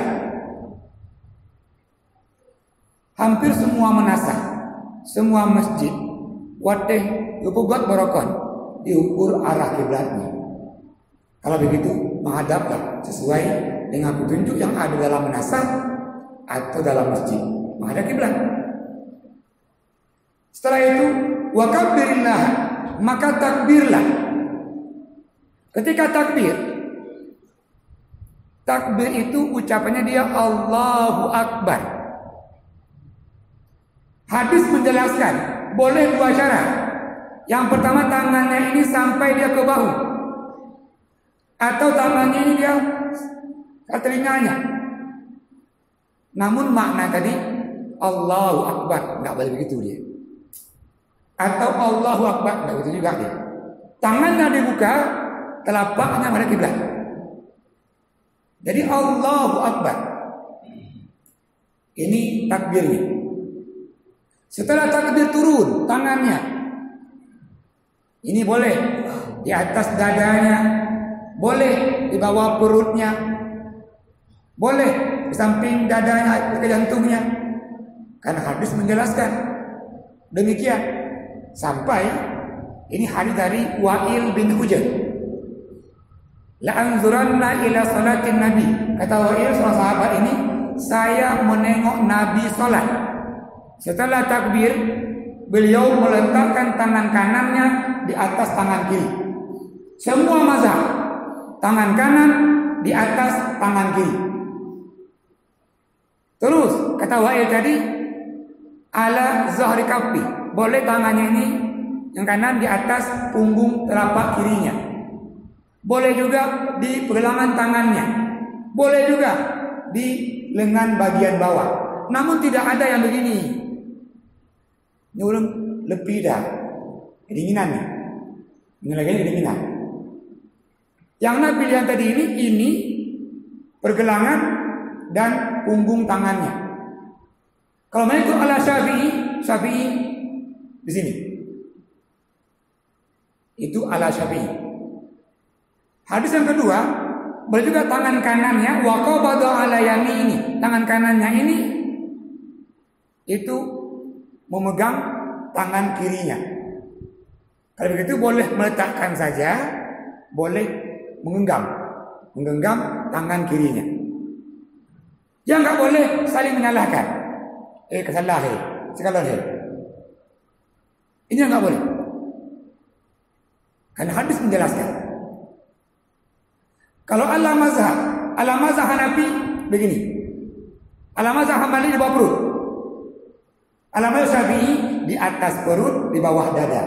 Hampir semua menasah, semua masjid, wadih, lupa buat barokon, diukur arah kiblatnya. Kalau begitu, menghadaplah sesuai dengan petunjuk yang ada dalam menasah atau dalam masjid, menghadap kiblat. Setelah itu, wakabbirillah, maka takbirlah. Ketika takbir, takbir itu ucapannya dia Allahu Akbar. Hadis menjelaskan boleh dua cara. Yang pertama, tangannya ini sampai dia ke bahu, atau tangannya ini dia ke telinganya. Namun makna tadi Allahu Akbar, nggak boleh begitu dia. Atau Allahu Akbar, nggak begitu juga dia. Tangannya dibuka, telapaknya pada kiblat. Jadi Allahu Akbar. Ini takbirnya. Setelah takbir turun tangannya. Ini boleh di atas dadanya, boleh di bawah perutnya, boleh di samping dadanya ke jantungnya. Karena hadis menjelaskan demikian. Sampai ini hadis dari Wa'il bin Hujr. La anzuranna ila salatin Nabi. Kata Wa'il, seorang sahabat ini, saya menengok Nabi salat. Setelah takbir, beliau meletakkan tangan kanannya di atas tangan kiri. Semua mazhab, tangan kanan di atas tangan kiri. Terus kata Wa'il tadi, ala zahri kaffi. Boleh tangannya ini yang kanan di atas punggung telapak kirinya. Boleh juga di pergelangan tangannya. Boleh juga di lengan bagian bawah. Namun tidak ada yang begini. Ini ulang lebih dah. Kedinginan nih. Ini lagi kedinginan. Yang Nabi lihat tadi ini, ini pergelangan dan punggung tangannya. Kalau mereka ala Syafi'i, Syafi'i di sini. Itu ala Syafi'i. Hadis yang kedua, boleh juga tangan kanannya wa qabada ala yamini. Tangan kanannya ini itu memegang tangan kirinya. Kalau begitu boleh meletakkan saja, boleh menggenggam, menggenggam tangan kirinya. Yang enggak boleh saling menyalahkan. Eh kesalahan, sekalian. Ini enggak boleh. Karena hadis menjelaskan. Kalau ala mazhab, ala mazhab Hanafi begini. Ala mazhab Hambali di bawah perut. Ala mazhab Syafi'i di atas perut, di bawah dada.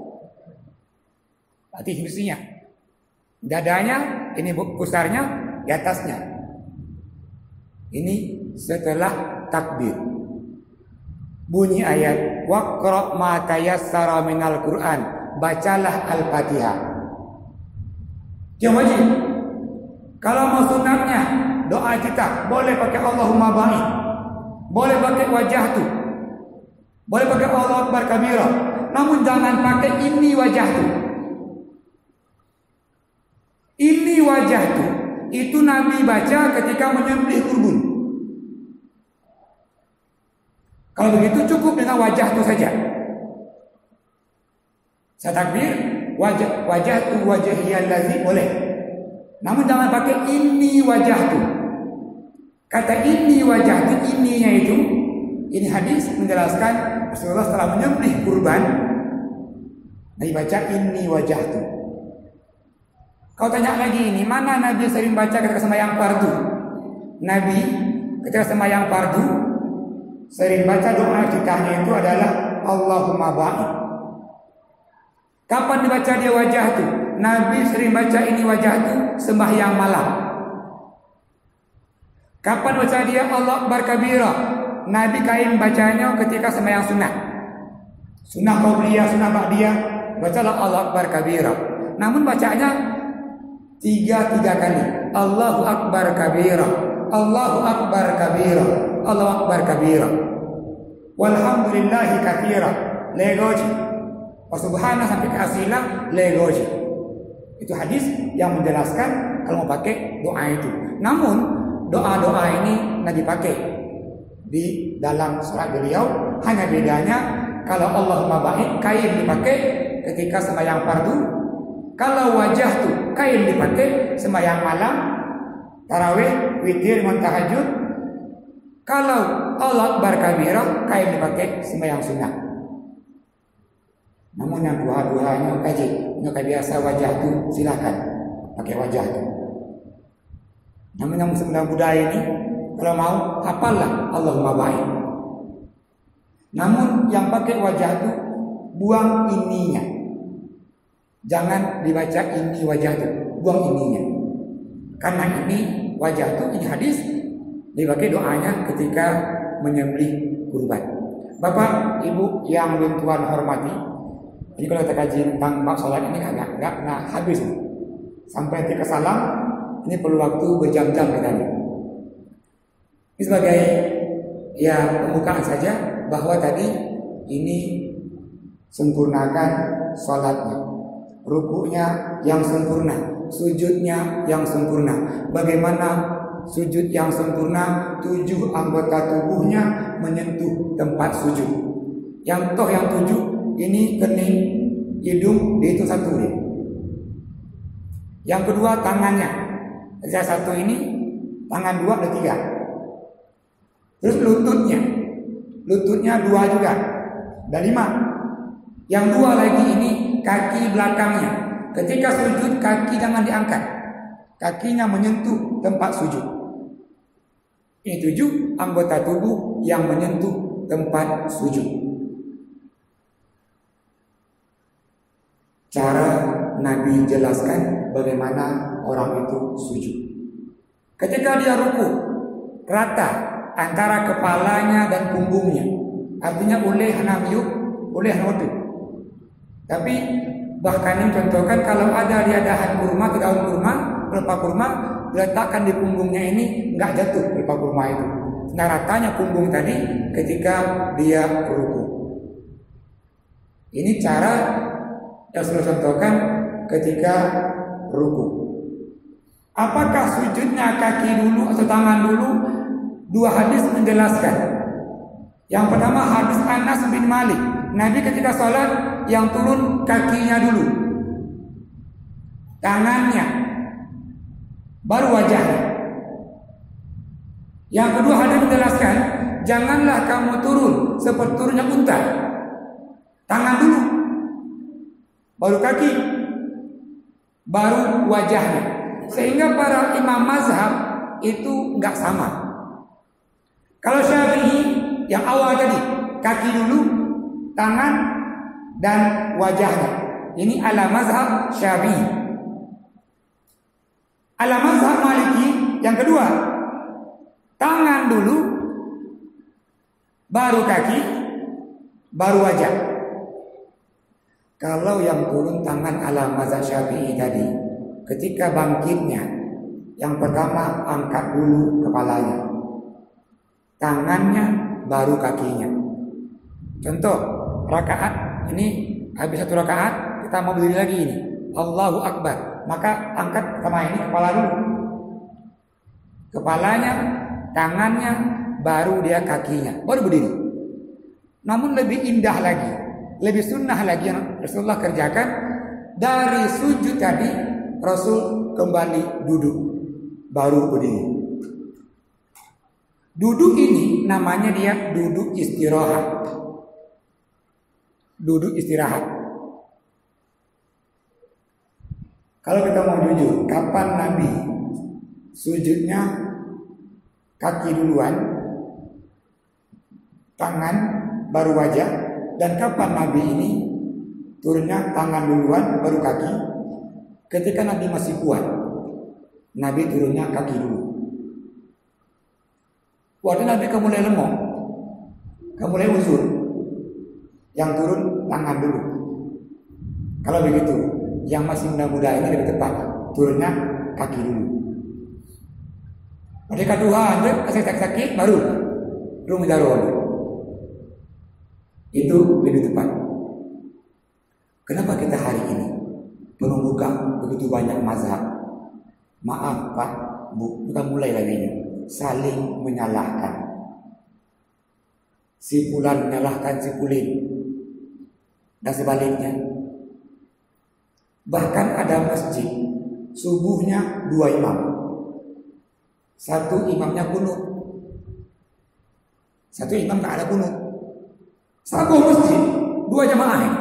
Berarti fungsinya. Dadanya ini pusarnya, di atasnya. Ini setelah takbir. Bunyi ayat waqra ma tayassara minal Qur'an. Bacalah Al-Fatihah. Yang wajib. Kalau mau sunatnya doa kita boleh pakai Allahumma baik, boleh pakai wajah tu, boleh pakai Allah Akbar kabira. Namun jangan pakai ini wajah tu. Ini wajah tu itu Nabi baca ketika menyembelih kurban. Kalau begitu cukup dengan wajah tu saja. Saya takbir wajah wajah tu wajhiyal ladzi boleh. Namun jangan pakai ini wajah tu. Kata ini wajah tu, ininya itu, ini hadis menjelaskan Rasulullah setelah menyembelih kurban, Nabi baca ini wajah tu. Kau tanya lagi ini, mana Nabi sering baca ketika sembahyang fardu? Nabi ketika sembahyang fardu sering baca doa kitahnya itu adalah Allahumma baik. Kapan dibaca dia wajah tu? Nabi sering baca ini wajah tu sembahyang malam. Kapan baca dia Allah Akbar kabira? Nabi kain bacanya ketika sembahyang sunat. Sunah qabliyah, sunah ba'diyah, bacalah Allah Akbar kabira. Namun bacanya tiga tiga kali. Allahu Akbar kabira, Allahu akbar kabira, Allahu akbar kabira. Walhamdulillahi katsira, legoji. Wa subhana sampai ke asila legoji. Itu hadis yang menjelaskan kalau mau pakai doa itu. Namun doa-doa ini nggak dipakai di dalam surat beliau. Hanya bedanya kalau Allahumma baik kain dipakai ketika sembahyang fardu. Kalau wajah tuh kain dipakai sembahyang malam, tarawih, witir, tahajud. Kalau Allah akbar kabira kain dipakai sembahyang sunnah. Namun yang dua-duanya kaji, untuk biasa wajah tuh silakan pakai wajah tuh. Namun yang muda budaya ini kalau mau hafallah Allahumma baik. Namun yang pakai wajah tuh buang ininya. Jangan dibaca ini wajah tuh, buang ininya. Karena ini wajah tuh ini hadis dipakai doanya ketika menyembelih kurban. Bapak, Ibu yang Tuhan hormati, ini kalau kita kaji tentang bab salat ini agak enggak nah habis. Sampai nanti ke salam ini perlu waktu berjam-jam kita. Ini sebagai ya pembukaan saja bahwa tadi ini sempurnakan salatnya, rukuknya yang sempurna, sujudnya yang sempurna. Bagaimana sujud yang sempurna? Tujuh anggota tubuhnya menyentuh tempat sujud. Yang toh yang tujuh ini kening, hidung dihitung satu deh. Yang kedua tangannya, saya satu ini, tangan dua ada tiga. Terus lututnya, lututnya dua juga, ada lima. Yang dua lagi ini kaki belakangnya. Ketika sujud kaki jangan diangkat, kakinya menyentuh tempat sujud. Ini tujuh anggota tubuh yang menyentuh tempat sujud. Cara Nabi jelaskan bagaimana orang itu sujud. Ketika dia ruku, rata antara kepalanya dan punggungnya. Artinya oleh hanamiyuk, oleh hanotu. Tapi bahkan yang contohkan kalau ada di dahan kurma atau daun kurma, pelepah kurma, diletakkan di punggungnya ini nggak jatuh pelepah kurma itu. Nah ratanya punggung tadi ketika dia ruku. Ini cara yang sudah contohkan ketika ruku. Apakah sujudnya kaki dulu atau tangan dulu? Dua hadis menjelaskan. Yang pertama hadis Anas bin Malik. Nabi ketika sholat yang turun kakinya dulu, tangannya, baru wajahnya. Yang kedua hadis menjelaskan, janganlah kamu turun seperti turunnya unta. Tangan dulu, baru kaki, baru wajahnya. Sehingga para imam mazhab itu nggak sama. Kalau Syafi'i yang awal tadi kaki dulu, tangan dan wajahnya. Ini ala mazhab Syafi'i. Ala mazhab Maliki yang kedua, tangan dulu, baru kaki, baru wajah. Kalau yang turun tangan ala mazhab Syafi'i tadi, ketika bangkitnya, yang pertama angkat dulu kepalanya, tangannya baru kakinya. Contoh rakaat ini habis satu rakaat kita mau berdiri lagi ini, Allahu Akbar, maka angkat sama ini kepala dulu, kepalanya, tangannya, baru dia kakinya, baru berdiri. Namun lebih indah lagi, lebih sunnah lagi yang Rasulullah kerjakan, dari sujud tadi Rasul kembali duduk, baru berdiri. Duduk ini namanya dia duduk istirahat. Duduk istirahat. Kalau kita mau jujur, kapan Nabi sujudnya kaki duluan, tangan baru wajah, dan kapan Nabi ini turunnya tangan duluan baru kaki? Ketika Nabi masih kuat, Nabi turunnya kaki dulu. Waktu Nabi kamu mulai lemah, kamu mulai uzur, yang turun tangan dulu. Kalau begitu, yang masih muda-muda ini lebih tepat, turunnya kaki dulu. Merdeka Tuhan, kasih sakit-sakit baru Rum Darul. Itu lebih tepat. Kenapa kita hari ini menumbuhkan begitu banyak mazhab? Maaf Pak, Bu, kita mulai lagi ini. Saling menyalahkan. Si fulan menyalahkan si pulin. Dan sebaliknya. Bahkan ada masjid subuhnya dua imam. Satu imamnya kunut. Satu imam tak ada kunut. Satu masjid dua jamaah.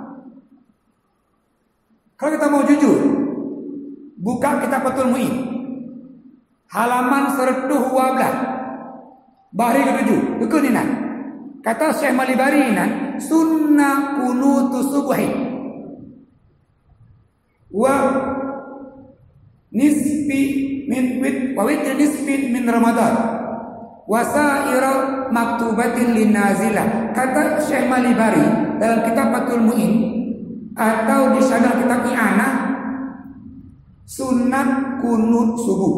Kalau kita mau jujur, buka kitab Fathul Mu'in, halaman seratus dua belas, baris ketujuh, kekuninan. Kata Syekh Malibari nan, sunnah kunutu subuhi wa nisbi min wit wa wit nisbi min Ramadan wa sa'ira maktubatin linazilah. Kata Syekh Malibari dalam kitab Fathul Mu'in atau di sana kitab I'anah, sunat kunut subuh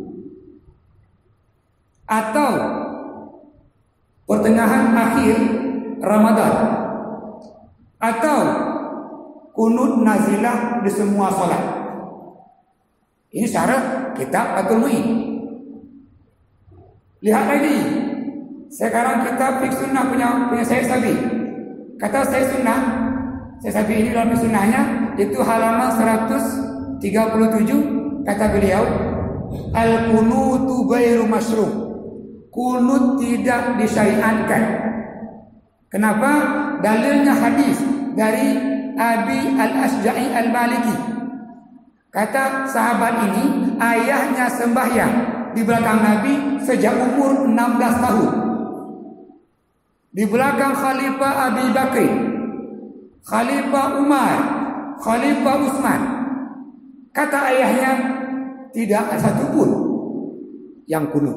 atau pertengahan akhir Ramadan atau kunut nazilah di semua salat. Ini syarat kitab Fathul Mu'in. Lihat lagi, sekarang kitab Fiqh Sunnah punya punya Syekh Sabi. Kata Syekh Sunnah, Syekh Sabi ini dalam sunnahnya itu halaman seratus tiga puluh tujuh, kata beliau, al-kunutu ghairu masyru'. Kunut tidak disyariatkan. Kenapa? Dalilnya hadis dari Abi Al-Asja'i Al-Maliki. Kata sahabat ini, ayahnya sembahyang di belakang Nabi sejak umur enam belas tahun. Di belakang Khalifah Abi Bakri, Khalifah Umar, Khalifah Utsman. Kata ayahnya, tidak ada satupun yang kunut.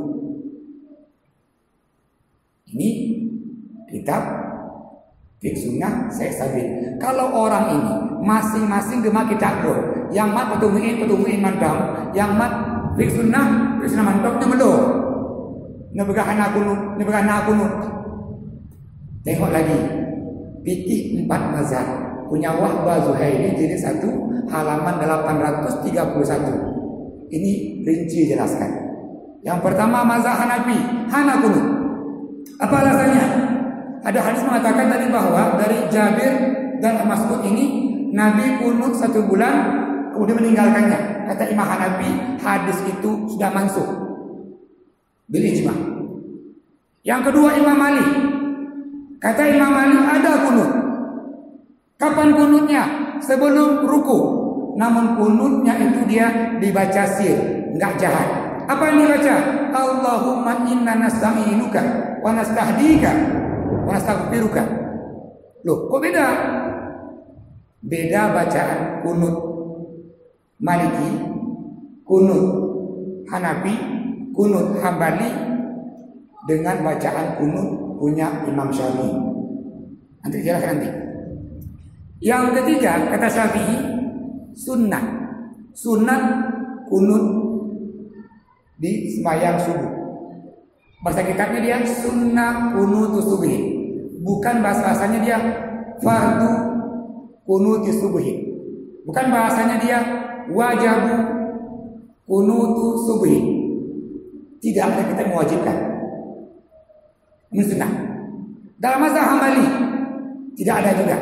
Ini kitab Fiqh Sunnah Syekh Sabi. Kalau orang ini masing-masing gemar kitab bro, yang mat Fathul Mu'in, Fathul Mu'in mantap, yang mat Fiqh Sunnah, Fiqh Sunnah mantap, dia melo. Nebegah anak kunut, nebegah anak kunut. Tengok lagi, fikih empat mazhab punya Wahbah Zuhaili jilid satu halaman delapan ratus tiga puluh satu. Ini rinci jelaskan. Yang pertama mazhab Hanafi, hana kunut. Apa alasannya? Ada hadis mengatakan tadi bahwa dari Jabir dan Mas'ud ini Nabi kunut satu bulan kemudian meninggalkannya. Kata Imam Hanafi, hadis itu sudah mansuh bil ijma'. Yang kedua Imam Malik. Kata Imam Malik ada kunut. Kapan kunutnya? Sebelum ruku. Namun kunutnya itu dia dibaca sir, enggak jahat. Apa yang dibaca? Allahumma inna nasta'inuka wa nastahdika wa nastaghfiruka. Loh, kok beda? Beda bacaan kunut Maliki, kunut Hanafi, kunut Hambali dengan bacaan kunut punya Imam Syafi'i. Nanti jelaskan nanti. Yang ketiga kata Syafi'i, sunnah, sunat kunut di sembahyang subuh. Bahasa kitabnya dia sunnah kunut subuh. Bukan bahasa bahasanya dia fardu kunut subuh. Bukan bahasanya dia wajib kunut subuh. Tidak ada kita mewajibkan. Ini sunnah. Dalam mazhab Hambali tidak ada juga.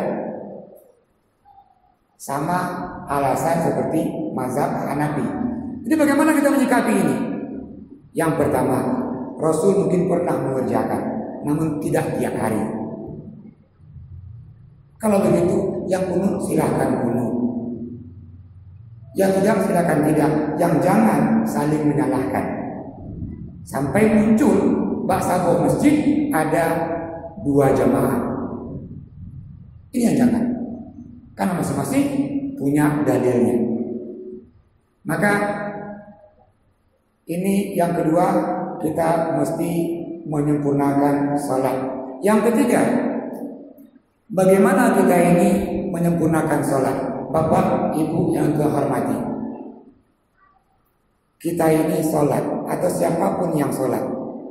Sama alasan seperti mazhab Hanafi. Jadi bagaimana kita menyikapi ini? Yang pertama, Rasul mungkin pernah mengerjakan, namun tidak tiap hari. Kalau begitu, yang kunut silakan kunut. Yang tidak silakan tidak. Yang jangan saling menyalahkan. Sampai muncul bahasa bahwa masjid ada dua jamaah. Ini yang jangan. Karena masing-masing punya dalilnya. Maka ini yang kedua, kita mesti menyempurnakan salat. Yang ketiga, bagaimana kita ini menyempurnakan salat? Bapak, Ibu yang kehormati, kita ini sholat atau siapapun yang sholat,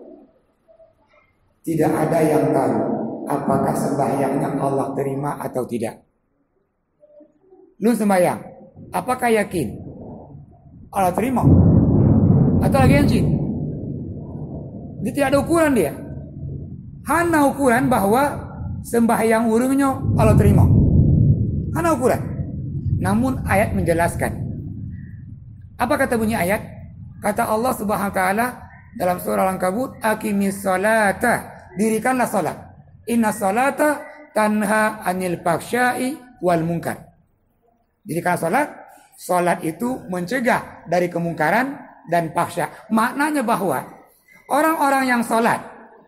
tidak ada yang tahu apakah sembahyangnya Allah terima atau tidak. Lu sembahyang, apakah yakin Allah terima atau lagi anjing? Dia tidak ada ukuran dia. Hanya ukuran bahwa sembahyang urungnya Allah terima. Hanya ukuran. Namun ayat menjelaskan. Apa kata bunyi ayat? Kata Allah Subhanahu wa taala dalam surah Al-Ankabut, "Aqimis salata." Dirikanlah salat. Inna salata tanha 'anil fahsya'i wal munkar. Dirikan salat. Salat itu mencegah dari kemungkaran dan fahsya. Maknanya bahwa orang-orang yang salat,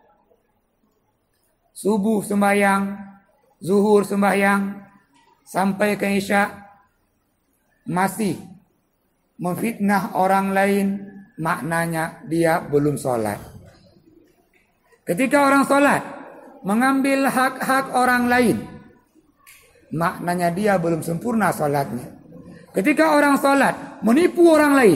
subuh sembahyang, zuhur sembahyang, sampai ke isya, masih memfitnah orang lain, maknanya dia belum sholat. Ketika orang sholat mengambil hak-hak orang lain, maknanya dia belum sempurna sholatnya. Ketika orang sholat menipu orang lain,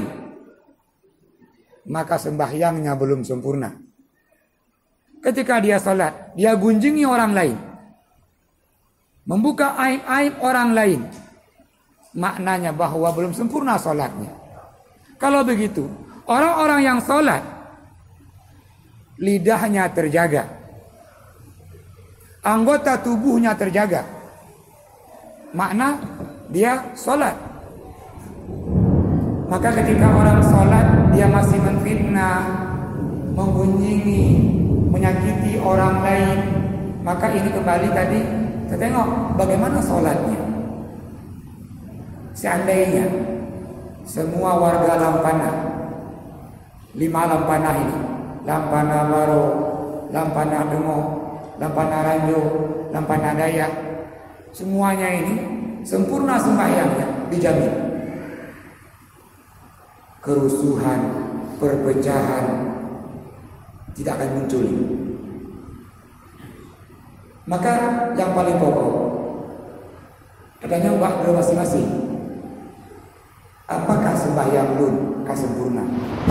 maka sembahyangnya belum sempurna. Ketika dia sholat, dia gunjingi orang lain, membuka aib-aib orang lain, maknanya bahwa belum sempurna sholatnya. Kalau begitu, orang-orang yang sholat, lidahnya terjaga, anggota tubuhnya terjaga, makna dia sholat. Maka ketika orang sholat, dia masih menfitnah, menggunjingi, menyakiti orang lain, maka ini kembali tadi, kita tengok bagaimana sholatnya. Seandainya semua warga Lampana, lima Lampana ini, Lampana Baro, Lampana Demo, Lampana Ranjo, Lampana Dayak, semuanya ini sempurna sembahyangnya, dijamin. Kerusuhan, perpecahan tidak akan muncul. Maka yang paling pokok, adanya waktu masing-masing. Apakah sembahyang lu sempurna?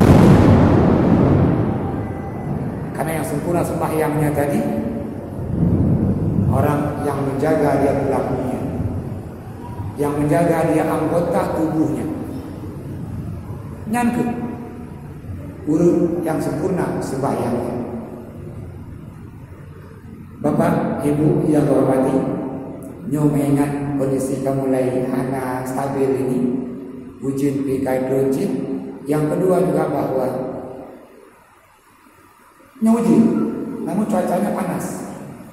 Karena yang sempurna sembahyangnya tadi, orang yang menjaga dia pelakunya, yang menjaga dia anggota tubuhnya. Nyangkut urut yang sempurna sembahyangnya. Bapak, Ibu yang hormati, nyo mengingat kondisi kamu mulai hana stabil ini, wujud pikai projin. Yang kedua juga bahwa nyuji, namun cuacanya panas.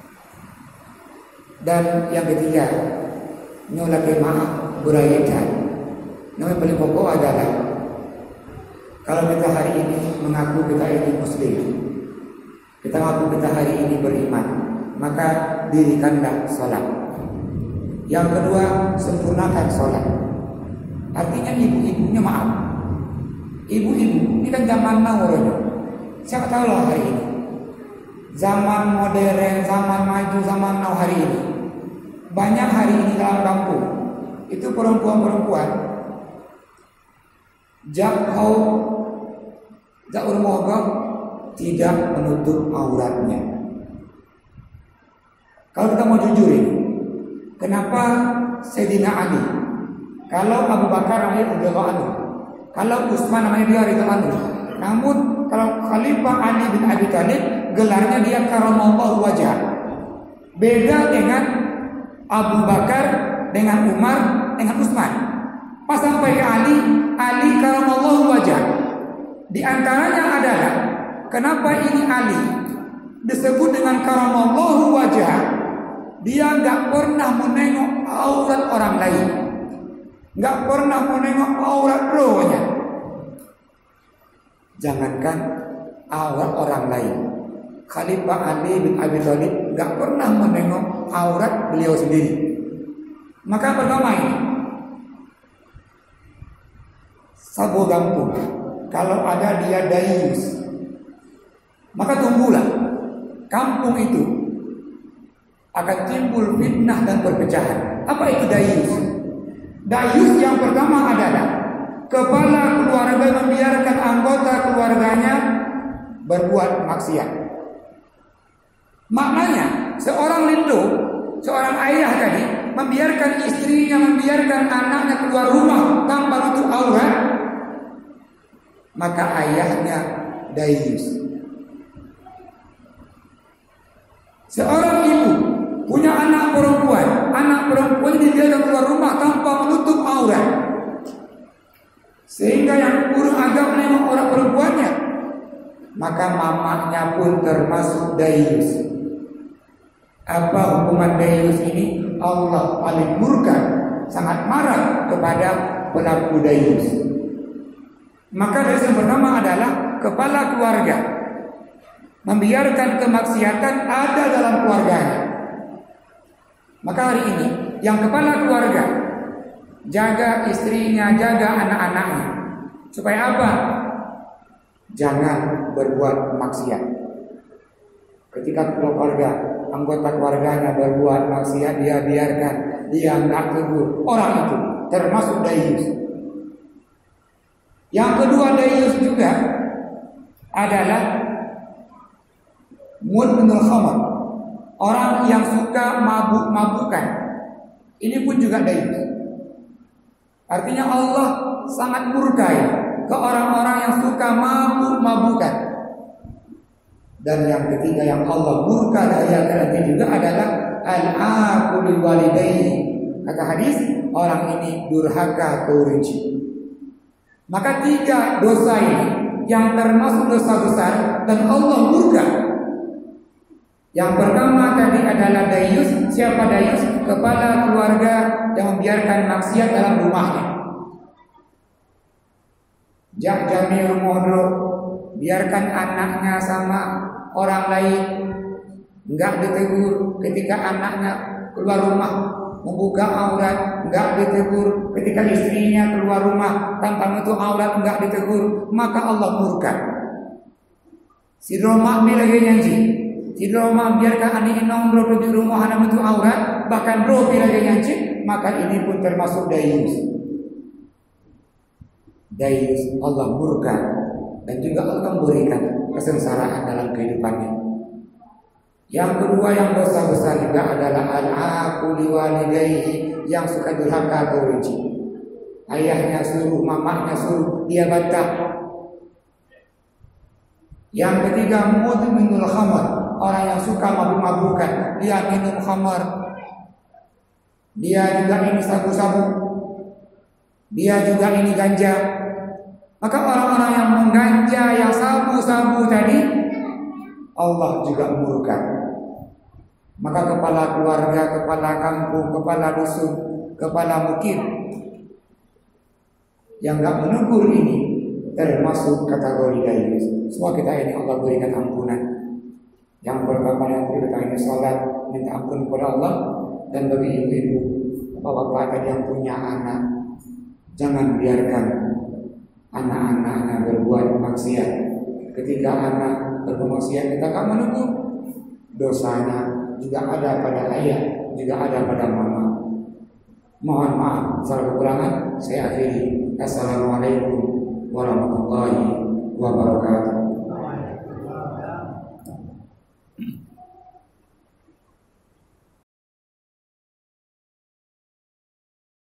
Dan yang ketiga, nyo lagi maaf berayat. Yang paling pokok adalah kalau kita hari ini mengaku kita ini muslim, kita mengaku kita hari ini beriman, maka dirikanlah sholat. Yang kedua, sempurnakan sholat. Artinya ibu-ibunya maaf. Ibu-ibu, ini kan zaman now orangnya. Siapa tahu lah hari ini. Zaman modern, zaman maju, zaman now hari ini. Banyak hari ini dalam kampung itu perempuan-perempuan Jakau Jaur mogok tidak menutup auratnya. Kalau kita mau jujur ini, kenapa Sayyidina Ali, kalau Abu Bakar namanya radhiyallahu anhu, kalau Utsman namanya dia radhiyallahu anhu, namun kalau Khalifah Ali bin Abi Thalib gelarnya dia karamallahu wajah. Beda dengan Abu Bakar, dengan Umar, dengan Utsman. Pas sampai ke Ali, Ali karamallahu wajah. Di antaranya adalah kenapa ini Ali disebut dengan karamallahu wajah? Dia nggak pernah menengok aurat orang lain, nggak pernah menengok aurat rohnya. Jangankan aurat orang lain, Khalifah Ali bin Abi Thalib nggak pernah menengok aurat beliau sendiri. Maka pertama ini, sabo gampung. Kalau ada dia dayus, maka tunggulah kampung itu akan timbul fitnah dan perpecahan. Apa itu dayus? Dayus yang pertama adalah kepala keluarga membiarkan anggota keluarganya berbuat maksiat. Maknanya seorang lindung, seorang ayah tadi membiarkan istrinya, membiarkan anaknya keluar rumah tanpa nutup aurat, maka ayahnya dayus. Seorang ibu punya anak perempuan, anak perempuan dibiarkan keluar rumah tanpa menutup aurat, sehingga yang kurang agak menengok orang perempuannya, maka mamanya pun termasuk dayus. Apa hukuman dayus ini? Allah paling murka, sangat marah kepada pelaku dayus. Maka dayus yang pertama adalah kepala keluarga, membiarkan kemaksiatan ada dalam keluarganya. Maka hari ini yang kepala keluarga jaga istrinya, jaga anak-anaknya. Supaya apa? Jangan berbuat maksiat. Ketika keluarga, anggota keluarganya berbuat maksiat, dia biarkan, dia nggak tegur, orang itu termasuk dayus. Yang kedua dayus juga adalah mudminul khamr, orang yang suka mabuk-mabukan. Ini pun juga dayus. Artinya Allah sangat murka ke orang-orang yang suka mabuk-mabukan. Dan yang ketiga yang Allah murka dari ayat ini juga adalah al-aquli walidayhi. Kata hadis, orang ini durhaka ke urinci. Maka tiga dosa ini yang termasuk dosa besar dan Allah murka. Yang pertama tadi adalah dayus. Siapa dayus? Kepala keluarga yang membiarkan maksiat dalam rumahnya. Jak jami rumah dulu, biarkan anaknya sama orang lain, enggak ditegur ketika anaknya keluar rumah membuka aurat, enggak ditegur ketika istrinya keluar rumah tanpa menutup aurat, enggak ditegur, maka Allah murka. Si Roma lagi nyanyi, si Roma biarkan anak inong bro di rumah anak menutup aurat, bahkan bro lagi nyanyi, maka ini pun termasuk dayus. Dayus Allah murka dan juga Allah memberikan kesengsaraan dalam kehidupannya. Yang kedua yang dosa besar juga adalah al-aquli walidayhi, yang suka durhaka ke urinci. Ayahnya suruh, mamanya suruh, dia bantah. Yang ketiga mudminul khamr, orang yang suka mabuk-mabukan, dia minum khamar, dia juga ini sabu-sabu, dia juga ini ganja. Maka orang-orang yang mengganja, yang sabu-sabu tadi, Allah juga murka. Maka kepala keluarga, kepala kampung, kepala dusun, kepala mukim yang gak menegur ini termasuk kategori dayus. Semua kita ini Allah berikan ampunan. Yang pertama yang kita ini salat, minta ampun kepada Allah. Dan bagi ibu-ibu, bapak-bapak yang punya anak, jangan biarkan anak-anaknya berbuat maksiat. Ketika anak berbuat maksiat kita tak menegur, dosanya juga ada pada ayah, juga ada pada mama. Mohon maaf salah kekurangan, saya akhiri. Assalamualaikum warahmatullahi wabarakatuh.